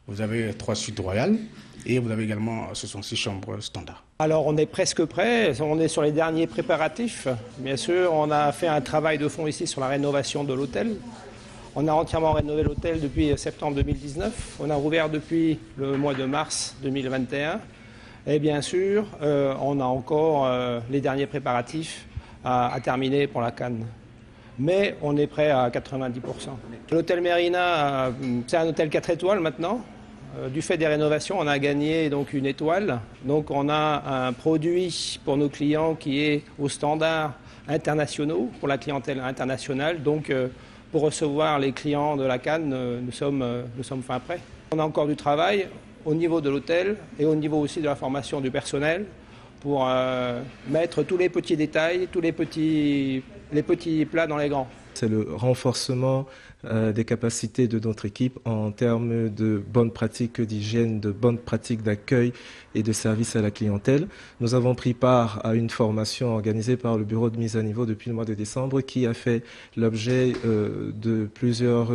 vous avez 3 suites royales et vous avez également 66 chambres standards. Alors on est presque prêt, on est sur les derniers préparatifs. Bien sûr, on a fait un travail de fond ici sur la rénovation de l'hôtel. On a entièrement rénové l'hôtel depuis septembre 2019. On a rouvert depuis le mois de mars 2021. Et bien sûr, on a encore les derniers préparatifs à terminer pour la CAN. Mais on est prêt à 90%. L'hôtel Mérina, c'est un hôtel 4 étoiles maintenant. Du fait des rénovations, on a gagné donc une étoile. Donc on a un produit pour nos clients qui est aux standards internationaux, pour la clientèle internationale. Donc pour recevoir les clients de la CAN, nous sommes fin prêts. On a encore du travail au niveau de l'hôtel et au niveau aussi de la formation du personnel pour mettre tous les petits détails, tous les petits plats dans les grands. C'est le renforcement des capacités de notre équipe en termes de bonnes pratiques d'hygiène, de bonnes pratiques d'accueil et de service à la clientèle. Nous avons pris part à une formation organisée par le bureau de mise à niveau depuis le mois de décembre qui a fait l'objet de plusieurs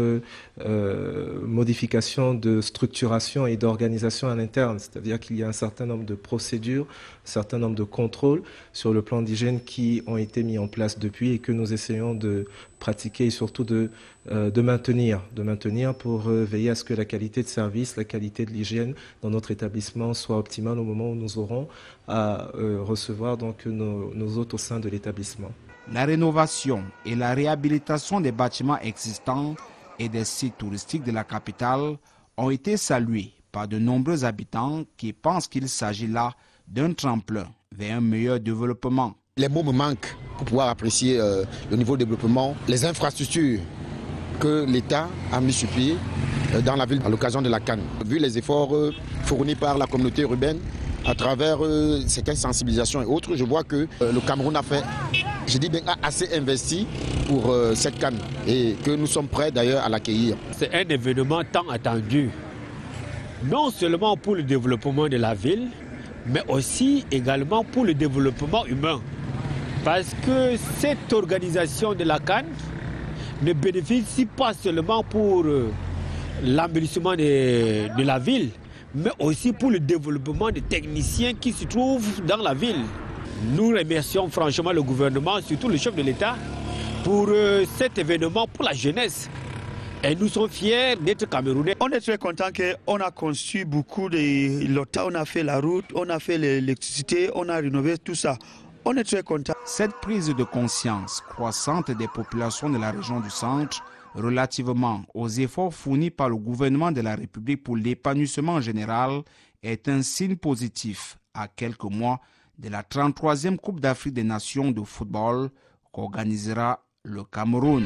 modifications de structuration et d'organisation à l'interne. C'est-à-dire qu'il y a un certain nombre de procédures, un certain nombre de contrôles sur le plan d'hygiène qui ont été mis en place depuis et que nous essayons de pratiquer et surtout de maintenir pour veiller à ce que la qualité de service, la qualité de l'hygiène dans notre établissement soit optimale au moment où nous aurons à recevoir donc nos hôtes au sein de l'établissement. La rénovation et la réhabilitation des bâtiments existants et des sites touristiques de la capitale ont été salués par de nombreux habitants qui pensent qu'il s'agit là d'un tremplin vers un meilleur développement. Les mots me manquent pour pouvoir apprécier le niveau de développement, les infrastructures que l'État a mis sur pied dans la ville à l'occasion de la CAN. Vu les efforts fournis par la communauté urbaine à travers certaines sensibilisations et autres, je vois que le Cameroun a assez investi pour cette CAN et que nous sommes prêts d'ailleurs à l'accueillir. C'est un événement tant attendu, non seulement pour le développement de la ville, mais aussi également pour le développement humain. Parce que cette organisation de la CAN ne bénéficie pas seulement pour l'embellissement de la ville, mais aussi pour le développement des techniciens qui se trouvent dans la ville. Nous remercions franchement le gouvernement, surtout le chef de l'État, pour cet événement pour la jeunesse. Et nous sommes fiers d'être Camerounais. On est très contents qu'on a construit beaucoup de lotas, on a fait la route, on a fait l'électricité, on a rénové tout ça. On est très contents. Cette prise de conscience croissante des populations de la région du centre relativement aux efforts fournis par le gouvernement de la République pour l'épanouissement général est un signe positif à quelques mois de la 33e Coupe d'Afrique des Nations de football qu'organisera le Cameroun.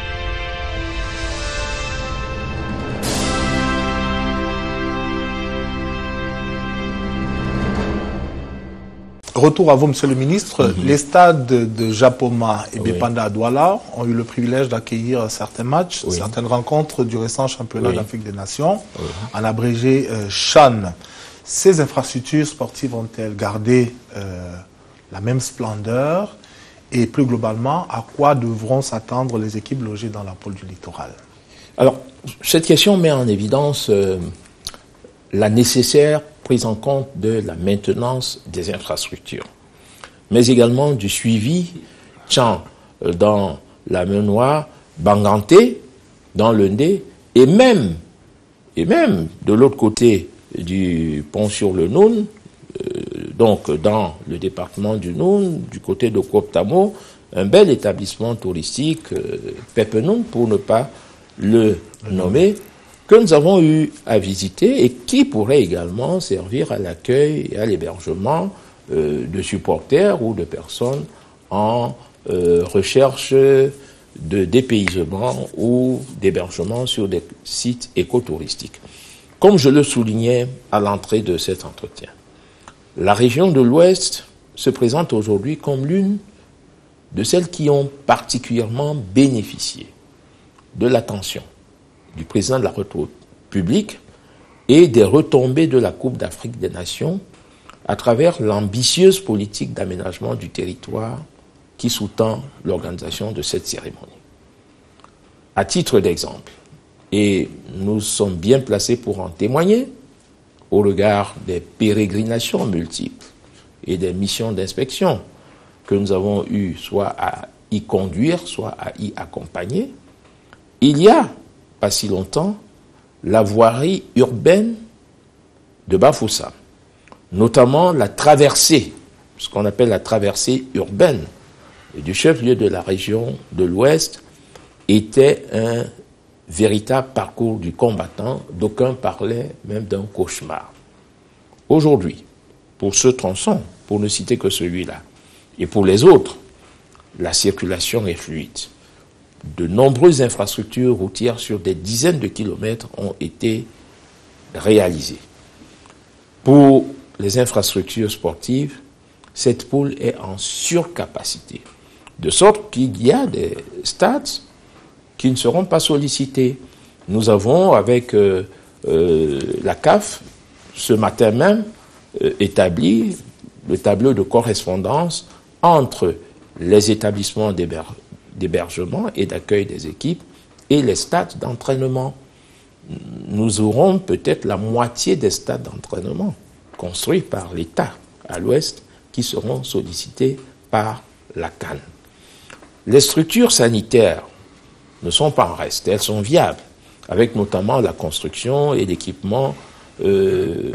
Retour à vous, Monsieur le Ministre. Les stades de Japoma et Bepanda à Douala ont eu le privilège d'accueillir certains matchs, certaines rencontres du récent championnat d'Afrique des Nations, en abrégé CHAN. Ces infrastructures sportives vont-elles garder la même splendeur? Et plus globalement, à quoi devront s'attendre les équipes logées dans la pôle du littoral? Alors, cette question met en évidence la nécessaire prise en compte de la maintenance des infrastructures, mais également du suivi Tchan dans la mer Noire, Banganté dans le Ndé, et même de l'autre côté du pont sur le Noun, donc dans le département du Noun, du côté de Koptamo, un bel établissement touristique, Pepenoun pour ne pas le nommer, que nous avons eu à visiter et qui pourrait également servir à l'accueil et à l'hébergement de supporters ou de personnes en recherche de dépaysement ou d'hébergement sur des sites écotouristiques. Comme je le soulignais à l'entrée de cet entretien, la région de l'Ouest se présente aujourd'hui comme l'une de celles qui ont particulièrement bénéficié de l'attention du président de la République et des retombées de la Coupe d'Afrique des Nations à travers l'ambitieuse politique d'aménagement du territoire qui sous-tend l'organisation de cette cérémonie. À titre d'exemple, Et nous sommes bien placés pour en témoigner au regard des pérégrinations multiples et des missions d'inspection que nous avons eu soit à y conduire, soit à y accompagner. Il y a, pas si longtemps, la voirie urbaine de Bafoussam, notamment la traversée, ce qu'on appelle la traversée urbaine du chef-lieu de la région de l'Ouest, était un véritable parcours du combattant. D'aucuns parlaient même d'un cauchemar. Aujourd'hui, pour ce tronçon, pour ne citer que celui-là, et pour les autres, la circulation est fluide. De nombreuses infrastructures routières sur des dizaines de kilomètres ont été réalisées. Pour les infrastructures sportives, cette pôle est en surcapacité, de sorte qu'il y a des stades qui ne seront pas sollicités. Nous avons, avec la CAF, ce matin même, établi le tableau de correspondance entre les établissements d'hébergement et d'accueil des équipes et les stades d'entraînement. Nous aurons peut-être la moitié des stades d'entraînement construits par l'État à l'Ouest qui seront sollicités par la CAN. Les structures sanitaires ne sont pas en reste, elles sont viables, avec notamment la construction et l'équipement de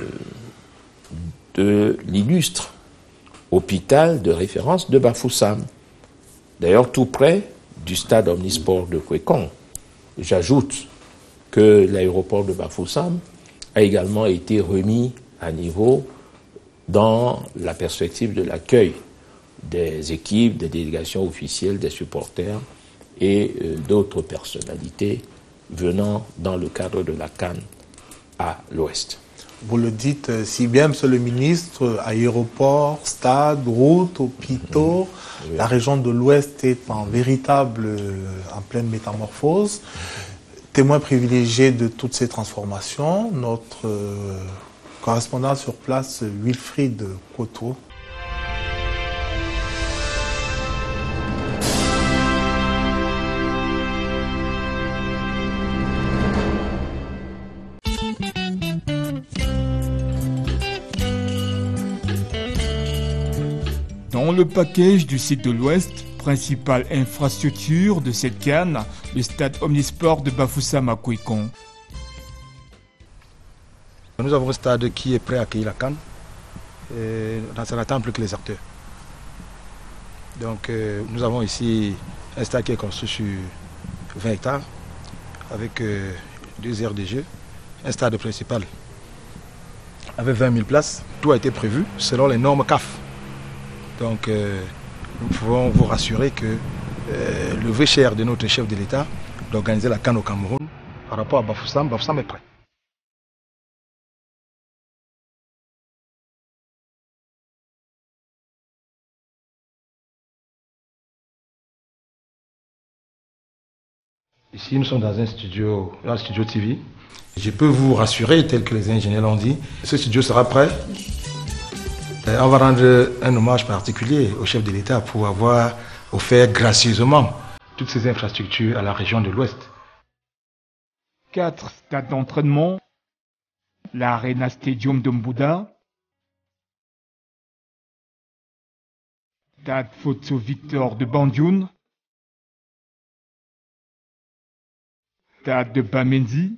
l'illustre hôpital de référence de Bafoussam. D'ailleurs, tout près du stade omnisport de Kwekong. J'ajoute que l'aéroport de Bafoussam a également été remis à niveau dans la perspective de l'accueil des équipes, des délégations officielles, des supporters et d'autres personnalités venant dans le cadre de la CAN à l'Ouest. Vous le dites si bien, Monsieur le ministre, aéroport, stade, route, hôpitaux, oui. La région de l'Ouest est en pleine métamorphose. Témoin privilégié de toutes ces transformations, notre correspondant sur place, Wilfried Koto. Dans le package du site de l'Ouest, principale infrastructure de cette CAN, le stade omnisport de Bafoussam à Kwekong. Nous avons un stade qui est prêt à accueillir la CAN. Ça n'attend plus que les acteurs. Donc nous avons ici un stade qui est construit sur 20 hectares avec 2 aires de jeu, un stade principal avec 20 000 places. Tout a été prévu selon les normes CAF. Donc nous pouvons vous rassurer que le vœu cher de notre chef de l'État d'organiser la CAN au Cameroun par rapport à Bafoussam, Bafoussam est prêt. Ici, nous sommes dans un studio TV. Je peux vous rassurer, tel que les ingénieurs l'ont dit, ce studio sera prêt. On va rendre un hommage particulier au chef de l'État pour avoir offert gracieusement toutes ces infrastructures à la région de l'Ouest. 4 stades d'entraînement, l'Arena Stadium de Mbouda, Stade Photo Victor de Bandioun, Stade de Bamendi,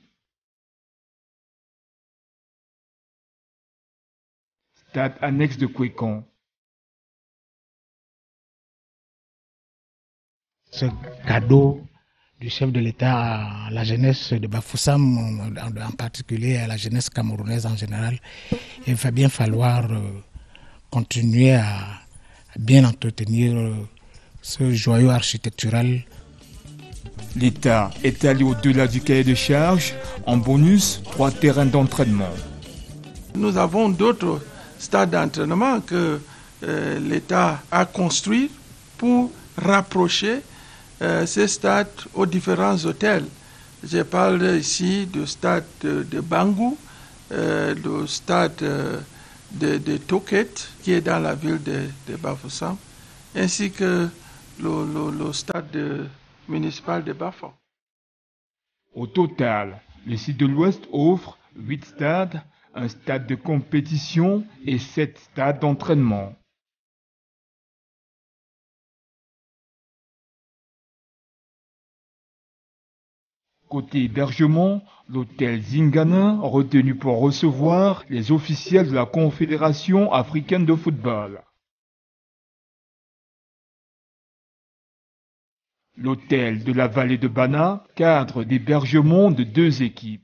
Stade annexe de Kwekong. Ce cadeau du chef de l'État à la jeunesse de Bafoussam, en particulier à la jeunesse camerounaise en général, il va bien falloir continuer à bien entretenir ce joyau architectural. L'État est allé au-delà du cahier de charges. En bonus, 3 terrains d'entraînement. Nous avons d'autres stades d'entraînement que l'État a construits pour rapprocher ces stades aux différents hôtels. Je parle ici du stade de Bangou, du stade de Toket, qui est dans la ville de Bafoussam, ainsi que le stade municipal de Bafoussam. Au total, le site de l'Ouest offre 8 stades, un stade de compétition et 7 stades d'entraînement. Côté hébergement, l'hôtel Zingana, retenu pour recevoir les officiels de la Confédération africaine de football. L'hôtel de la vallée de Bana, cadre d'hébergement de 2 équipes.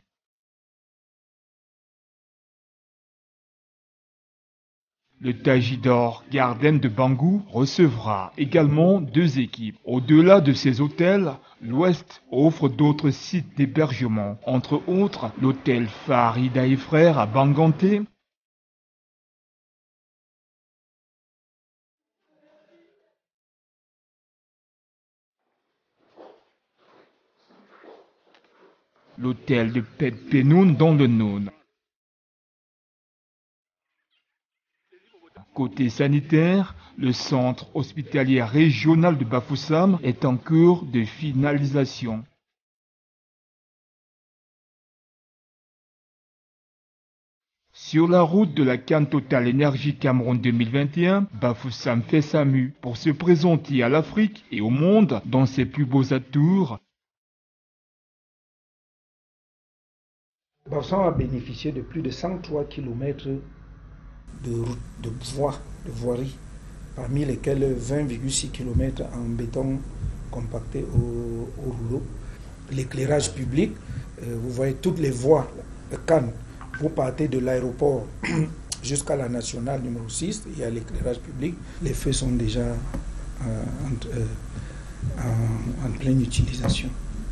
Le Tajidor Garden de Bangou recevra également 2 équipes. Au-delà de ces hôtels, l'Ouest offre d'autres sites d'hébergement, entre autres l'hôtel Farida et Frères à Banganté, l'hôtel de Pet Penoun dans le Noun. Côté sanitaire, le centre hospitalier régional de Bafoussam est en cours de finalisation. Sur la route de la Cannes Total Énergie Cameroun 2021, Bafoussam fait sa mue pour se présenter à l'Afrique et au monde dans ses plus beaux atours. Bafoussam a bénéficié de plus de 103 km de voirie, parmi lesquels 20,6 km en béton compacté au rouleau. L'éclairage public, vous voyez toutes les voies de Cannes, vous partez de l'aéroport jusqu'à la nationale numéro 6, il y a l'éclairage public, les feux sont déjà en pleine utilisation.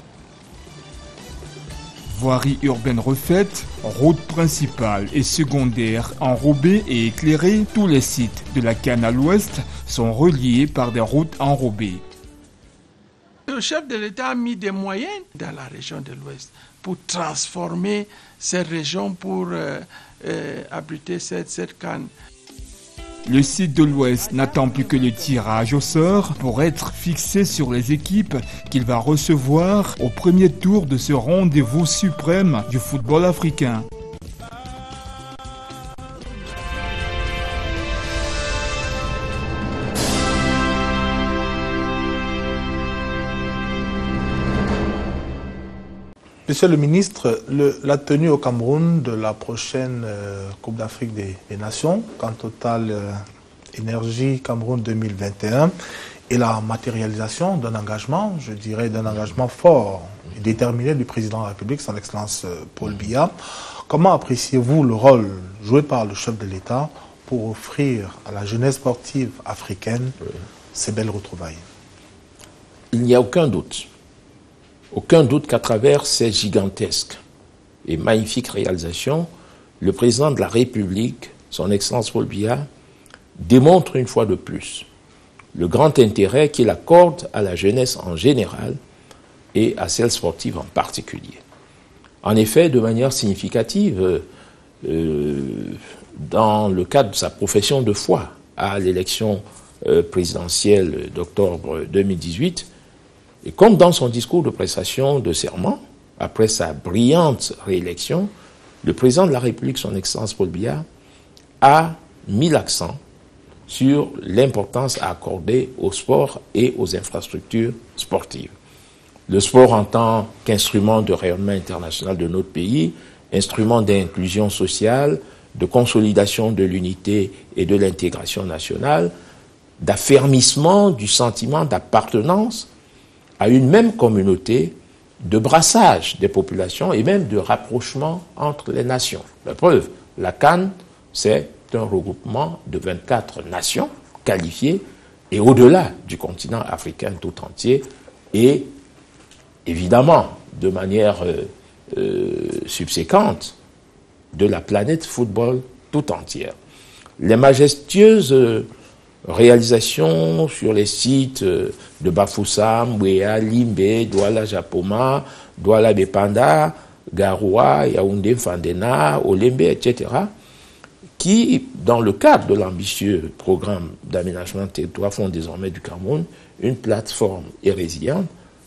Voirie urbaine refaite, routes principales et secondaires enrobées et éclairées, tous les sites de la Cannes à l'ouest sont reliés par des routes enrobées. Le chef de l'État a mis des moyens dans la région de l'ouest pour transformer cette région, pour abriter cette Cannes. Le site de l'Ouest n'attend plus que le tirage au sort pour être fixé sur les équipes qu'il va recevoir au premier tour de ce rendez-vous suprême du football africain. Monsieur le ministre, la tenue au Cameroun de la prochaine Coupe d'Afrique des Nations, Cannes Total Énergie Cameroun 2021, et la matérialisation d'un engagement, je dirais d'un engagement fort et déterminé du président de la République, son Excellence Paul Biya. Comment appréciez-vous le rôle joué par le chef de l'État pour offrir à la jeunesse sportive africaine ces belles retrouvailles? Il n'y a aucun doute qu'à travers ces gigantesques et magnifiques réalisations, le président de la République, son Excellence Paul Biya, démontre une fois de plus le grand intérêt qu'il accorde à la jeunesse en général et à celle sportive en particulier. En effet, de manière significative, dans le cadre de sa profession de foi à l'élection présidentielle d'octobre 2018, et comme dans son discours de prestation de serment, après sa brillante réélection, le président de la République, son Excellence Paul Biya, a mis l'accent sur l'importance à accorder au sport et aux infrastructures sportives. Le sport en tant qu'instrument de rayonnement international de notre pays, instrument d'inclusion sociale, de consolidation de l'unité et de l'intégration nationale, d'affermissement du sentiment d'appartenance à une même communauté, de brassage des populations et même de rapprochement entre les nations. La preuve, la Cannes, c'est un regroupement de 24 nations qualifiées et au-delà du continent africain tout entier et évidemment de manière subséquente de la planète football tout entière. Les majestueuses réalisations sur les sites de Bafoussam, Ouéa, Limbe, Douala Japoma, Douala Bepanda, Garoua, Yaoundé Fandena, Olembe, etc., qui, dans le cadre de l'ambitieux programme d'aménagement de territoire, font désormais du Cameroun une plateforme et résiliente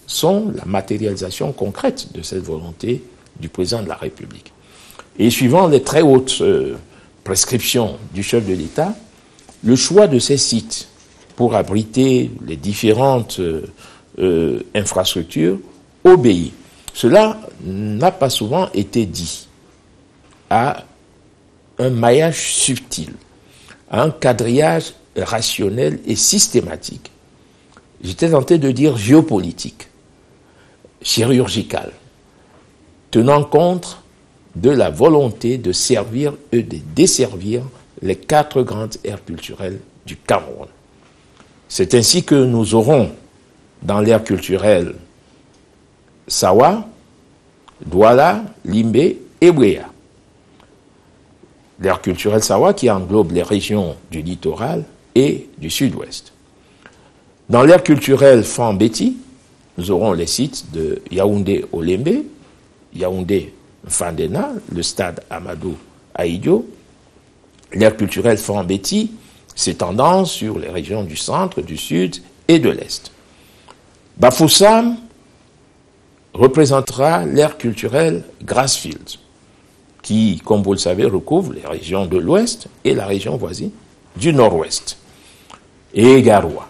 sont la matérialisation concrète de cette volonté du président de la République. Et suivant les très hautes prescriptions du chef de l'État, le choix de ces sites pour abriter les différentes infrastructures obéit. Cela n'a pas souvent été dit à un maillage subtil, à un quadrillage rationnel et systématique. J'étais tenté de dire géopolitique, chirurgical, tenant compte de la volonté de servir et de desservir les 4 grandes aires culturelles du Cameroun. C'est ainsi que nous aurons dans l'aire culturelle Sawa, Douala, Limbe et Bouéa. L'aire culturelle Sawa qui englobe les régions du littoral et du sud-ouest. Dans l'aire culturelle Fambeti, nous aurons les sites de Yaoundé-Olembe, Yaoundé-Fandena, le stade Amadou Aïdio. L'aire culturelle Fambeti s'étendant sur les régions du centre, du sud et de l'est. Bafoussam représentera l'aire culturelle Grassfield, qui, comme vous le savez, recouvre les régions de l'ouest et la région voisine du nord-ouest. Et Garoua,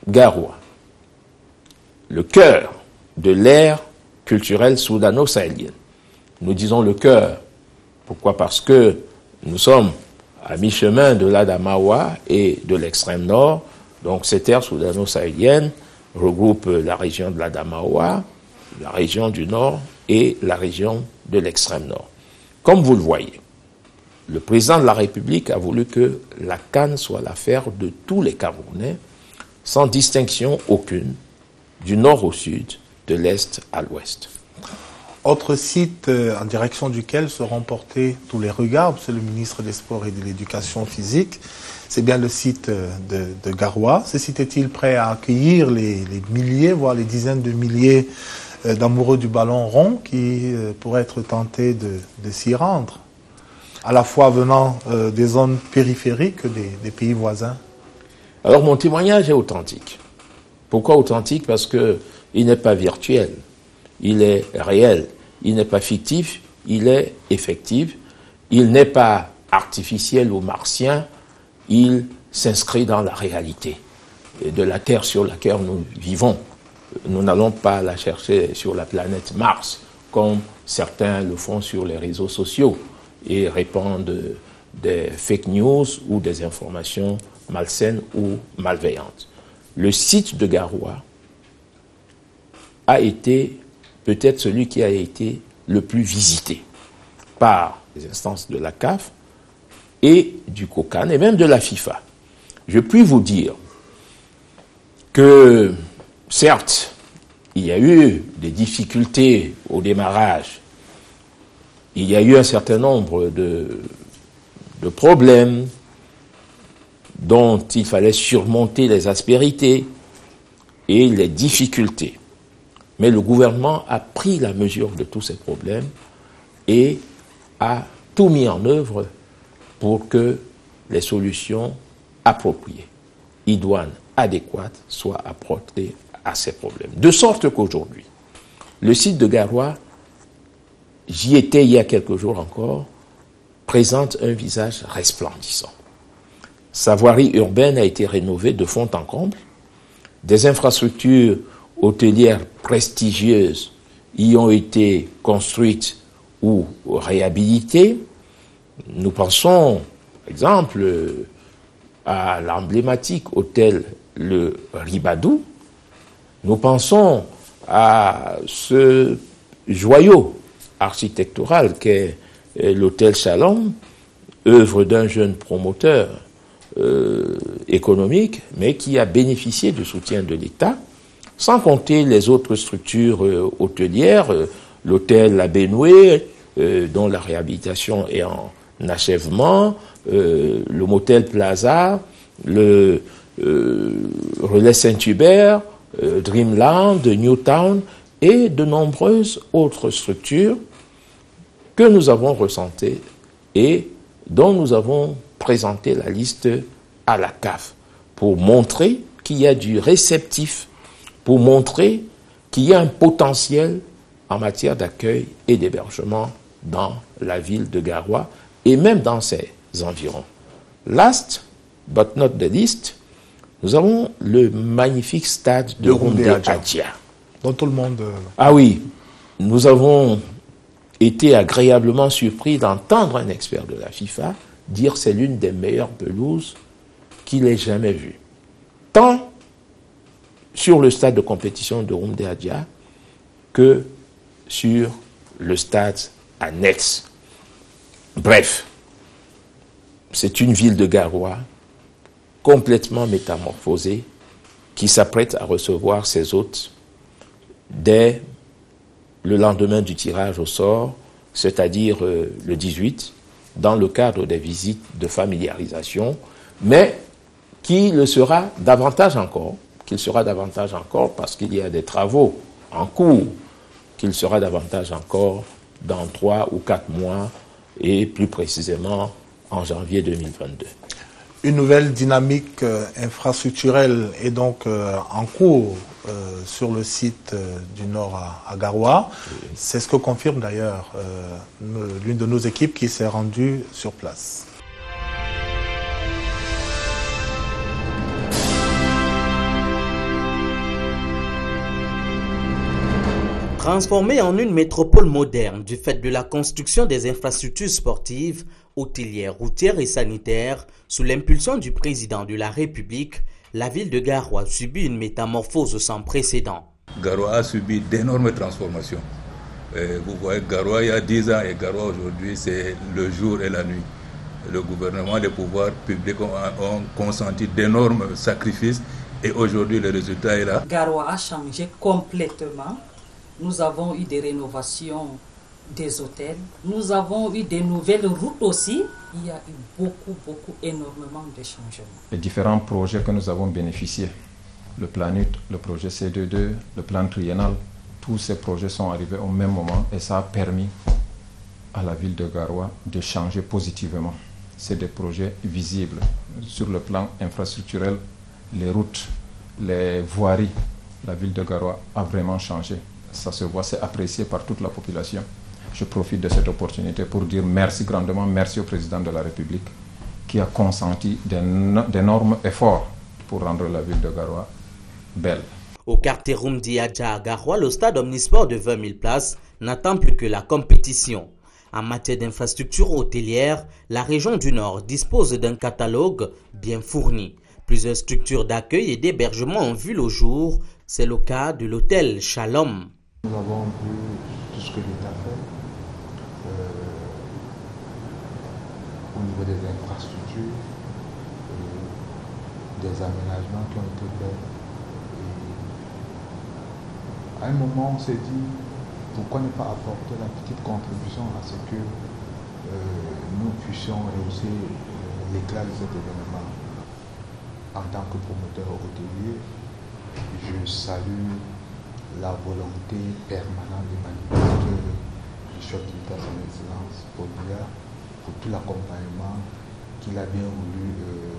le cœur de l'ère culturelle soudano-sahélienne. Nous disons le cœur. Pourquoi? Parce que nous sommes à mi-chemin de l'Adamawa et de l'extrême nord. Donc cette ère soudano-sahélienne regroupe la région de l'Adamawa, la région du nord et la région de l'extrême nord. Comme vous le voyez, le président de la République a voulu que la CAN soit l'affaire de tous les Camerounais, sans distinction aucune, du nord au sud, de l'est à l'ouest. Autre site en direction duquel seront portés tous les regards, c'est le ministre des Sports et de l'Éducation physique, c'est bien le site de Garoua. Ce site est-il prêt à accueillir les milliers, voire les dizaines de milliers d'amoureux du ballon rond qui pourraient être tentés de s'y rendre, à la fois venant des zones périphériques que des pays voisins? Alors mon témoignage est authentique. Pourquoi authentique? Parce qu'il n'est pas virtuel, il est réel, il n'est pas fictif, il est effectif, il n'est pas artificiel ou martien, il s'inscrit dans la réalité de la Terre sur laquelle nous vivons. Nous n'allons pas la chercher sur la planète Mars, comme certains le font sur les réseaux sociaux et répandent des fake news ou des informations malsaines ou malveillantes. Le site de Garoua a été peut-être celui qui a été le plus visité par les instances de la CAF et du COCAN et même de la FIFA. Je puis vous dire que, certes, il y a eu des difficultés au démarrage, il y a eu un certain nombre de problèmes dont il fallait surmonter les aspérités et les difficultés. Mais le gouvernement a pris la mesure de tous ces problèmes et a tout mis en œuvre pour que les solutions appropriées, idoines, adéquates soient apportées à ces problèmes. De sorte qu'aujourd'hui, le site de Garoua, j'y étais il y a quelques jours encore, présente un visage resplendissant. Sa voirie urbaine a été rénovée de fond en comble. Des infrastructures hôtelières prestigieuses y ont été construites ou réhabilitées. Nous pensons, par exemple, à l'emblématique hôtel Le Ribadou. Nous pensons à ce joyau architectural qu'est l'hôtel Shalom, œuvre d'un jeune promoteur économique, mais qui a bénéficié du soutien de l'État, sans compter les autres structures hôtelières, l'hôtel La Bénoué, dont la réhabilitation est en achèvement, le Motel Plaza, le Relais Saint-Hubert, Dreamland, Newtown et de nombreuses autres structures que nous avons recensées et dont nous avons présenté la liste à la CAF pour montrer qu'il y a du réceptif, pour montrer qu'il y a un potentiel en matière d'accueil et d'hébergement dans la ville de Garoua et même dans ses environs. Last but not the least, nous avons le magnifique stade de Roumdé Adja. Dont tout le monde... Ah oui, nous avons été agréablement surpris d'entendre un expert de la FIFA dire que c'est l'une des meilleures pelouses qu'il ait jamais vues. Tant sur le stade de compétition de Roumdé Adja que sur le stade annexe. Bref, c'est une ville de Garoua complètement métamorphosée qui s'apprête à recevoir ses hôtes dès le lendemain du tirage au sort, c'est-à-dire le 18, dans le cadre des visites de familiarisation, mais qui le sera davantage encore, parce qu'il y a des travaux en cours, qu'il sera davantage encore dans 3 ou 4 mois, et plus précisément en janvier 2022. Une nouvelle dynamique infrastructurelle est donc en cours sur le site du Nord à Garoua. C'est ce que confirme d'ailleurs l'une de nos équipes qui s'est rendue sur place. Transformée en une métropole moderne du fait de la construction des infrastructures sportives, hôtelières, routières et sanitaires, sous l'impulsion du président de la République, la ville de Garoua subit une métamorphose sans précédent. Garoua a subi d'énormes transformations. Vous voyez, Garoua il y a 10 ans et Garoua aujourd'hui, c'est le jour et la nuit. Le gouvernement, les pouvoirs publics ont consenti d'énormes sacrifices et aujourd'hui le résultat est là. Garoua a changé complètement. Nous avons eu des rénovations des hôtels. Nous avons eu des nouvelles routes aussi. Il y a eu énormément de changements. Les différents projets que nous avons bénéficiés, le Planut, le projet C22, le plan triennal, tous ces projets sont arrivés au même moment et ça a permis à la ville de Garoua de changer positivement. C'est des projets visibles sur le plan infrastructurel, les routes, les voiries. La ville de Garoua a vraiment changé. Ça se voit, c'est apprécié par toute la population. Je profite de cette opportunité pour dire merci grandement, merci au président de la République qui a consenti d'énormes efforts pour rendre la ville de Garoua belle. Au quartier Roumdé Adja à Garoua, le stade omnisport de 20 000 places n'attend plus que la compétition. En matière d'infrastructures hôtelières, la région du Nord dispose d'un catalogue bien fourni. Plusieurs structures d'accueil et d'hébergement ont vu le jour. C'est le cas de l'hôtel Shalom. Nous avons vu tout ce que l'État fait au niveau des infrastructures, des aménagements qui ont été faits. Et à un moment, on s'est dit, pourquoi ne pas apporter la petite contribution à ce que nous puissions réussir l'éclat de cet événement. En tant que promoteur hôtelier, je salue la volonté permanente de manifester du chef d'État, son Excellence Paul Biya, pour tout l'accompagnement qu'il a bien voulu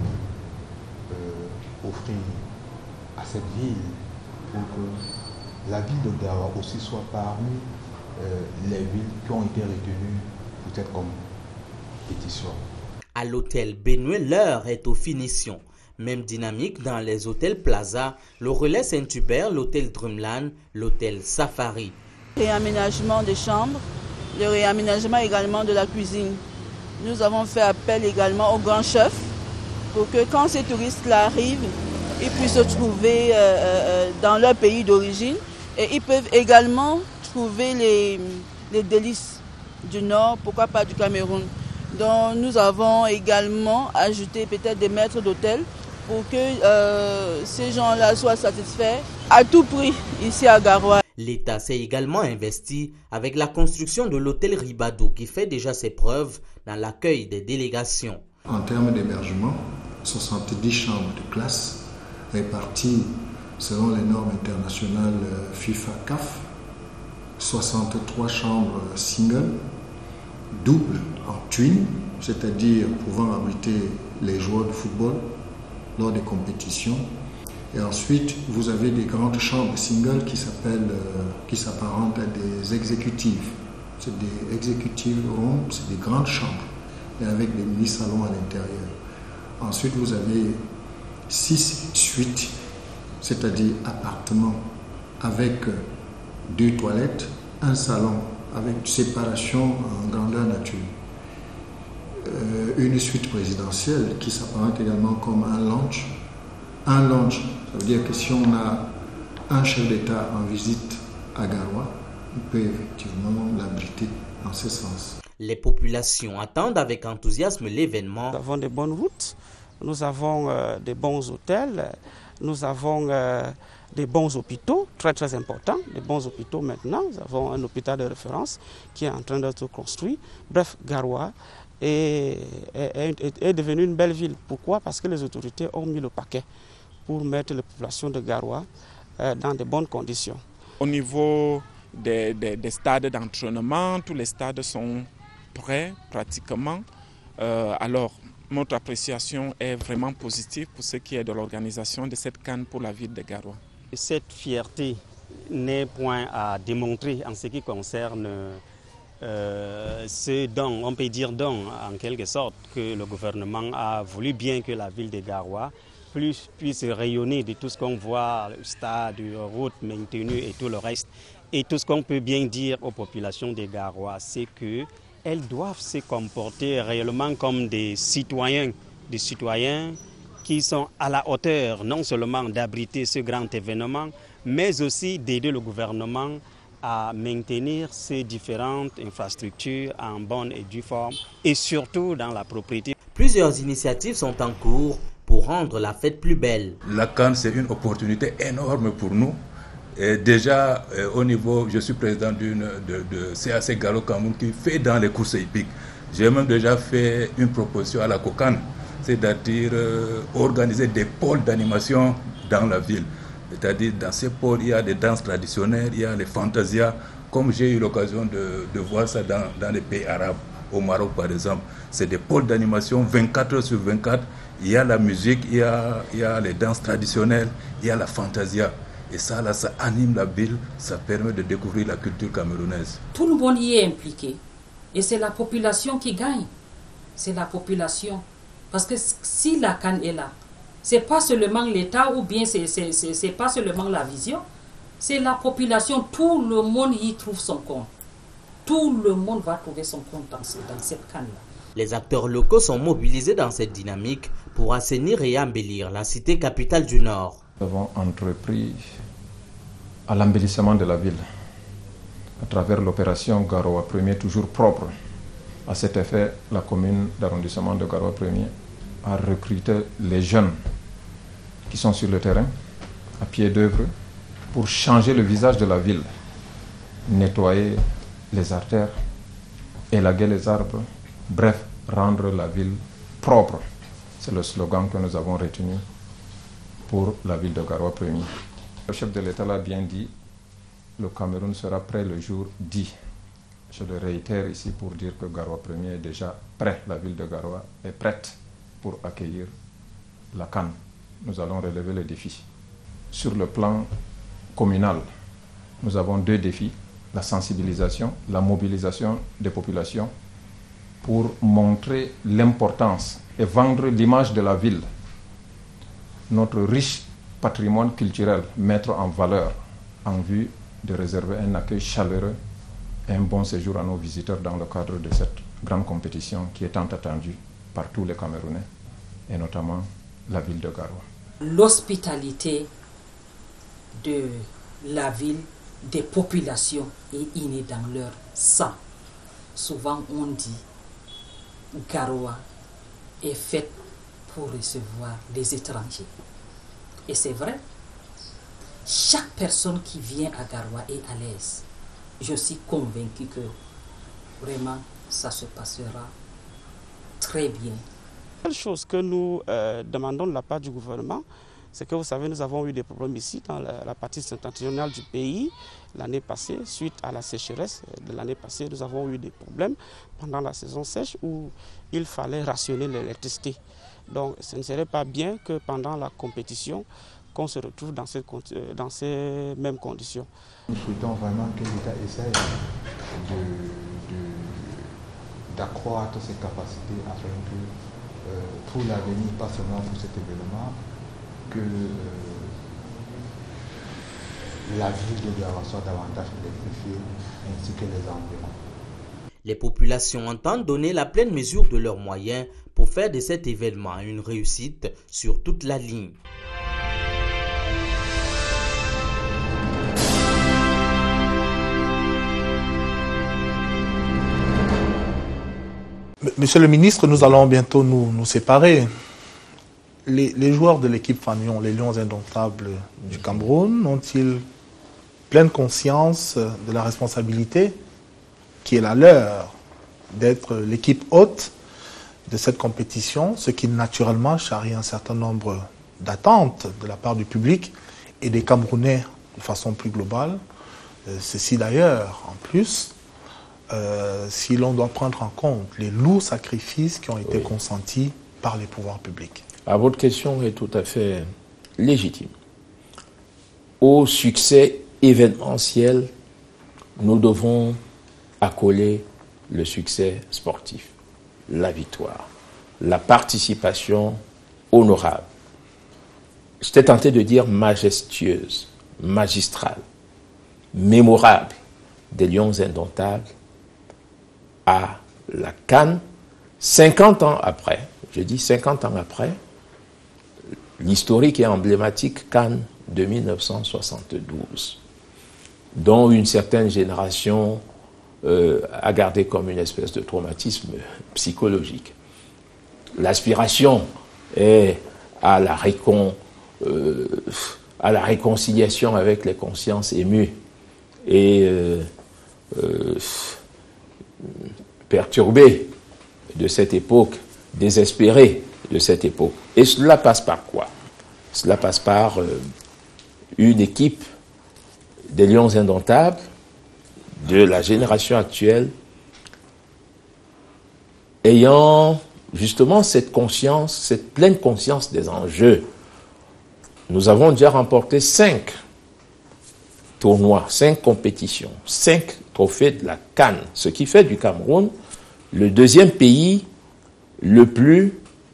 offrir à cette ville pour que la ville de Garoua aussi soit parmi les villes qui ont été retenues pour cette compétition. À l'hôtel Benoué, l'heure est aux finitions. Même dynamique dans les hôtels Plaza, le Relais Saint-Hubert, l'hôtel Drumlan, l'hôtel Safari. Réaménagement des chambres, le réaménagement également de la cuisine. Nous avons fait appel également aux grands chefs pour que quand ces touristes-là arrivent, ils puissent se trouver dans leur pays d'origine et ils peuvent également trouver les délices du Nord, pourquoi pas du Cameroun. Donc nous avons également ajouté peut-être des maîtres d'hôtel pour que ces gens-là soient satisfaits à tout prix ici à Garoua. L'État s'est également investi avec la construction de l'hôtel Ribado qui fait déjà ses preuves dans l'accueil des délégations. En termes d'hébergement, 70 chambres de classe réparties selon les normes internationales FIFA-CAF, 63 chambres single, double en twin, c'est-à-dire pouvant abriter les joueurs de football lors des compétitions, Et ensuite, vous avez des grandes chambres single qui s'apparentent à des exécutives. C'est des exécutives rondes, c'est des grandes chambres, et avec des mini-salons à l'intérieur. Ensuite, vous avez 6 suites, c'est-à-dire appartements avec 2 toilettes, un salon avec séparation en grandeur nature. Une suite présidentielle qui s'apparente également comme un lounge. Un lounge, ça veut dire que si on a un chef d'État en visite à Garoua, on peut effectivement l'abriter en ce sens. Les populations attendent avec enthousiasme l'événement. Nous avons de bonnes routes, nous avons de bons hôtels, nous avons des bons hôpitaux, très importants, des bons hôpitaux maintenant. Nous avons un hôpital de référence qui est en train d'être construit. Bref, Garoua est devenue une belle ville. Pourquoi? Parce que les autorités ont mis le paquet pour mettre les populations de Garoua dans de bonnes conditions. Au niveau des stades d'entraînement, tous les stades sont prêts pratiquement. Alors, notre appréciation est vraiment positive pour ce qui est de l'organisation de cette CAN pour la ville de Garoua. Cette fierté n'est point à démontrer en ce qui concerne ce don, on peut dire don en quelque sorte, que le gouvernement a voulu bien que la ville de Garoua puisse rayonner de tout ce qu'on voit, le stade, les routes maintenues et tout le reste. Et tout ce qu'on peut bien dire aux populations de Garoua, c'est qu'elles doivent se comporter réellement comme des citoyens qui sont à la hauteur non seulement d'abriter ce grand événement, mais aussi d'aider le gouvernement à maintenir ces différentes infrastructures en bonne et due forme, et surtout dans la propriété. Plusieurs initiatives sont en cours pour rendre la fête plus belle. La CAN, c'est une opportunité énorme pour nous. Et déjà, au niveau, je suis président de CAC Garo Cameroun qui fait dans les courses hippiques. J'ai même déjà fait une proposition à la COCAN, c'est-à-dire organiser des pôles d'animation dans la ville. C'est-à-dire dans ces pôles, il y a des danses traditionnelles, il y a les fantasias, comme j'ai eu l'occasion de voir ça dans les pays arabes, au Maroc par exemple. C'est des pôles d'animation 24 heures sur 24. Il y a la musique, il y a les danses traditionnelles, il y a la fantasia. Et ça, là, ça anime la ville, ça permet de découvrir la culture camerounaise. Tout le monde y est impliqué. Et c'est la population qui gagne. C'est la population. Parce que si la CAN est là, c'est pas seulement l'État ou bien c'est pas seulement la vision, c'est la population. Tout le monde y trouve son compte. Tout le monde va trouver son compte dans cette CAN-là. Les acteurs locaux sont mobilisés dans cette dynamique pour assainir et embellir la cité capitale du Nord. Nous avons entrepris à l'embellissement de la ville à travers l'opération Garoua 1er toujours propre. À cet effet, la commune d'arrondissement de Garoua 1er a recruté les jeunes qui sont sur le terrain, à pied d'œuvre, pour changer le visage de la ville, nettoyer les artères, élaguer les arbres, bref, rendre la ville propre. C'est le slogan que nous avons retenu pour la ville de Garoua 1er. Le chef de l'État l'a bien dit, le Cameroun sera prêt le jour dit. Je le réitère ici pour dire que Garoua 1er est déjà prêt. La ville de Garoua est prête pour accueillir la CAN. Nous allons relever les défis. Sur le plan communal, nous avons 2 défis, la sensibilisation, la mobilisation des populations pour montrer l'importance et vendre l'image de la ville, notre riche patrimoine culturel, mettre en valeur en vue de réserver un accueil chaleureux et un bon séjour à nos visiteurs dans le cadre de cette grande compétition qui est tant attendue par tous les Camerounais et notamment la ville de Garoua. L'hospitalité de la ville, des populations est innée dans leur sang. Souvent on dit Garoua est faite pour recevoir des étrangers. Et c'est vrai, chaque personne qui vient à Garoua est à l'aise. Je suis convaincu que vraiment ça se passera très bien. La seule chose que nous demandons de la part du gouvernement, c'est que vous savez, nous avons eu des problèmes ici dans la partie septentrionale du pays. L'année passée, suite à la sécheresse de l'année passée, nous avons eu des problèmes pendant la saison sèche où il fallait rationner l'électricité. Donc ce ne serait pas bien que pendant la compétition, qu'on se retrouve dans ces mêmes conditions. Nous souhaitons vraiment que l'État essaye d'accroître ses capacités afin que pour l'avenir, pas seulement pour cet événement, que la ville de Garoua soit davantage électrifiée ainsi que les environs. Les populations entendent donner la pleine mesure de leurs moyens pour faire de cet événement une réussite sur toute la ligne. Monsieur le ministre, nous allons bientôt nous séparer. Les joueurs de l'équipe Fanion, les Lions indomptables du Cameroun, ont-ils pleine conscience de la responsabilité qui est la leur d'être l'équipe hôte de cette compétition, ce qui naturellement charrie un certain nombre d'attentes de la part du public et des Camerounais de façon plus globale. Ceci d'ailleurs, en plus, si l'on doit prendre en compte les lourds sacrifices qui ont été consentis par les pouvoirs publics. Votre question est tout à fait légitime. Au succès événementiel, nous devons accoler le succès sportif, la victoire, la participation honorable. J'étais tenté de dire majestueuse, magistrale, mémorable des Lions indomptables à la CAN, 50 ans après, je dis 50 ans après, l'historique et emblématique CAN de 1972, dont une certaine génération a gardé comme une espèce de traumatisme psychologique. L'aspiration est à la réconciliation avec les consciences émues et perturbées de cette époque, désespérées de cette époque. Et cela passe par quoi? Cela passe par une équipe des Lions indomptables de la génération actuelle ayant justement cette conscience, cette pleine conscience des enjeux. Nous avons déjà remporté 5 tournois, 5 compétitions, 5 trophées de la CAN, ce qui fait du Cameroun le deuxième pays le plus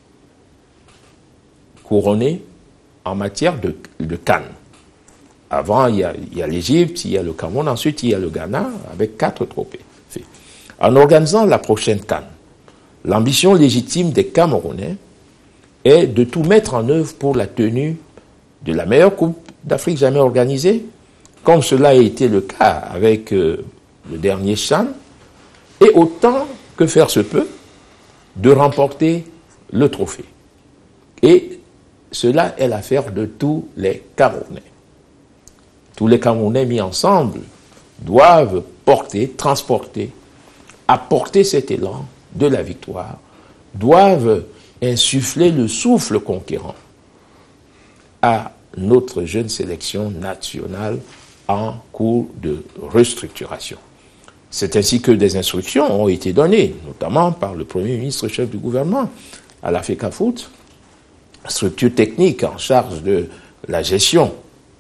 couronné en matière de CAN. Avant, il y a l'Égypte, il y a le Cameroun, ensuite il y a le Ghana, avec 4 trophées. En organisant la prochaine CAN, l'ambition légitime des Camerounais est de tout mettre en œuvre pour la tenue de la meilleure Coupe d'Afrique jamais organisée, comme cela a été le cas avec le dernier CHAN, et autant que faire se peut, de remporter le trophée. Et cela est l'affaire de tous les Camerounais. Tous les Camerounais mis ensemble doivent porter, transporter, apporter cet élan de la victoire, doivent insuffler le souffle conquérant à notre jeune sélection nationale en cours de restructuration. C'est ainsi que des instructions ont été données, notamment par le Premier ministre chef du gouvernement, à la FECAFOOT, structure technique en charge de la gestion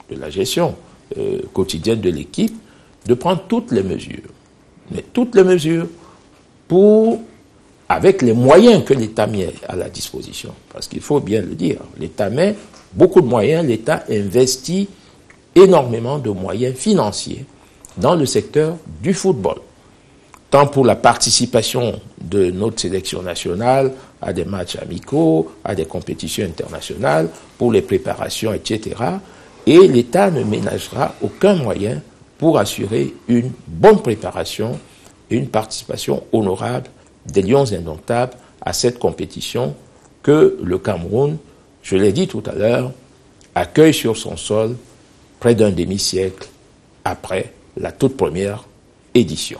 quotidienne de l'équipe, de prendre toutes les mesures, mais toutes les mesures pour, avec les moyens que l'État met à la disposition, parce qu'il faut bien le dire, l'État met beaucoup de moyens, l'État investit énormément de moyens financiers dans le secteur du football, tant pour la participation de notre sélection nationale à des matchs amicaux, à des compétitions internationales, pour les préparations, etc. Et l'État ne ménagera aucun moyen pour assurer une bonne préparation et une participation honorable des Lions indomptables à cette compétition que le Cameroun, je l'ai dit tout à l'heure, accueille sur son sol près d'un demi-siècle après la toute première édition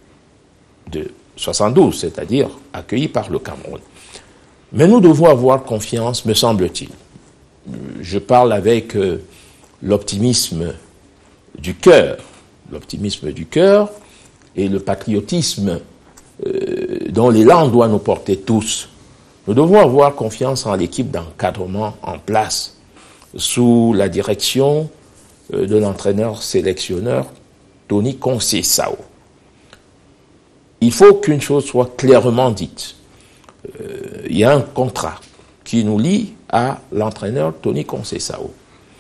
de 72, c'est-à-dire accueillie par le Cameroun. Mais nous devons avoir confiance, me semble-t-il. Je parle avec l'optimisme du cœur et le patriotisme dont l'élan doit nous porter tous. Nous devons avoir confiance en l'équipe d'encadrement en place, sous la direction de l'entraîneur-sélectionneur Tony Conceição. Il faut qu'une chose soit clairement dite. Il y a un contrat qui nous lie à l'entraîneur Tony Conceição.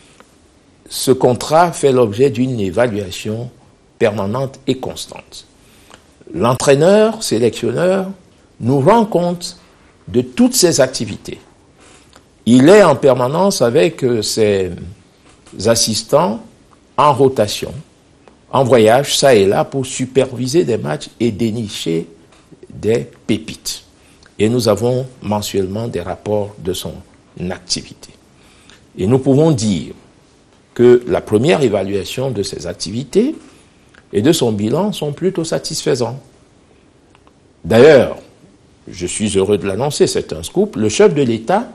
Ce contrat fait l'objet d'une évaluation permanente et constante. L'entraîneur, sélectionneur, nous rend compte de toutes ses activités. Il est en permanence avec ses assistants en rotation, en voyage, ça et là, pour superviser des matchs et dénicher des pépites. Et nous avons mensuellement des rapports de son activité. Et nous pouvons dire que la première évaluation de ses activités et de son bilan sont plutôt satisfaisants. D'ailleurs, je suis heureux de l'annoncer, c'est un scoop, le chef de l'État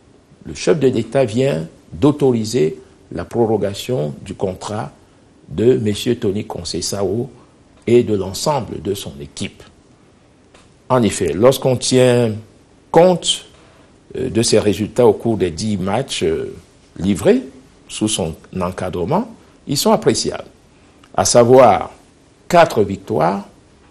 vient d'autoriser la prorogation du contrat de M. Tony Conceição et de l'ensemble de son équipe. En effet, lorsqu'on tient compte de ses résultats au cours des 10 matchs livrés sous son encadrement, ils sont appréciables. À savoir 4 victoires,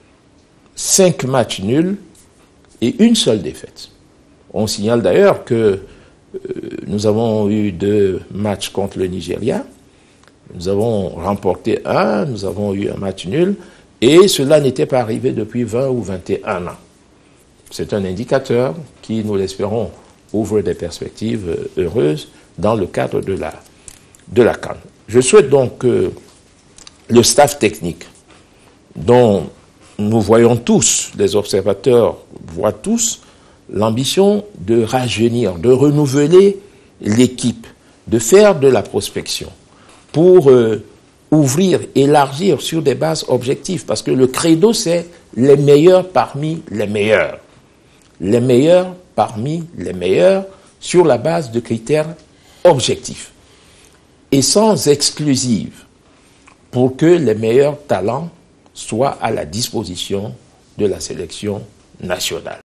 5 matchs nuls et une seule défaite. On signale d'ailleurs que nous avons eu 2 matchs contre le Nigeria, nous avons remporté un, nous avons eu un match nul, et cela n'était pas arrivé depuis 20 ou 21 ans. C'est un indicateur qui, nous l'espérons, ouvre des perspectives heureuses dans le cadre de la CAN. Je souhaite donc que le staff technique, dont nous voyons tous, les observateurs voient tous, l'ambition de rajeunir, de renouveler l'équipe, de faire de la prospection pour ouvrir, élargir sur des bases objectives. Parce que le credo, c'est les meilleurs parmi les meilleurs. Les meilleurs parmi les meilleurs sur la base de critères objectifs et sans exclusive pour que les meilleurs talents soient à la disposition de la sélection nationale.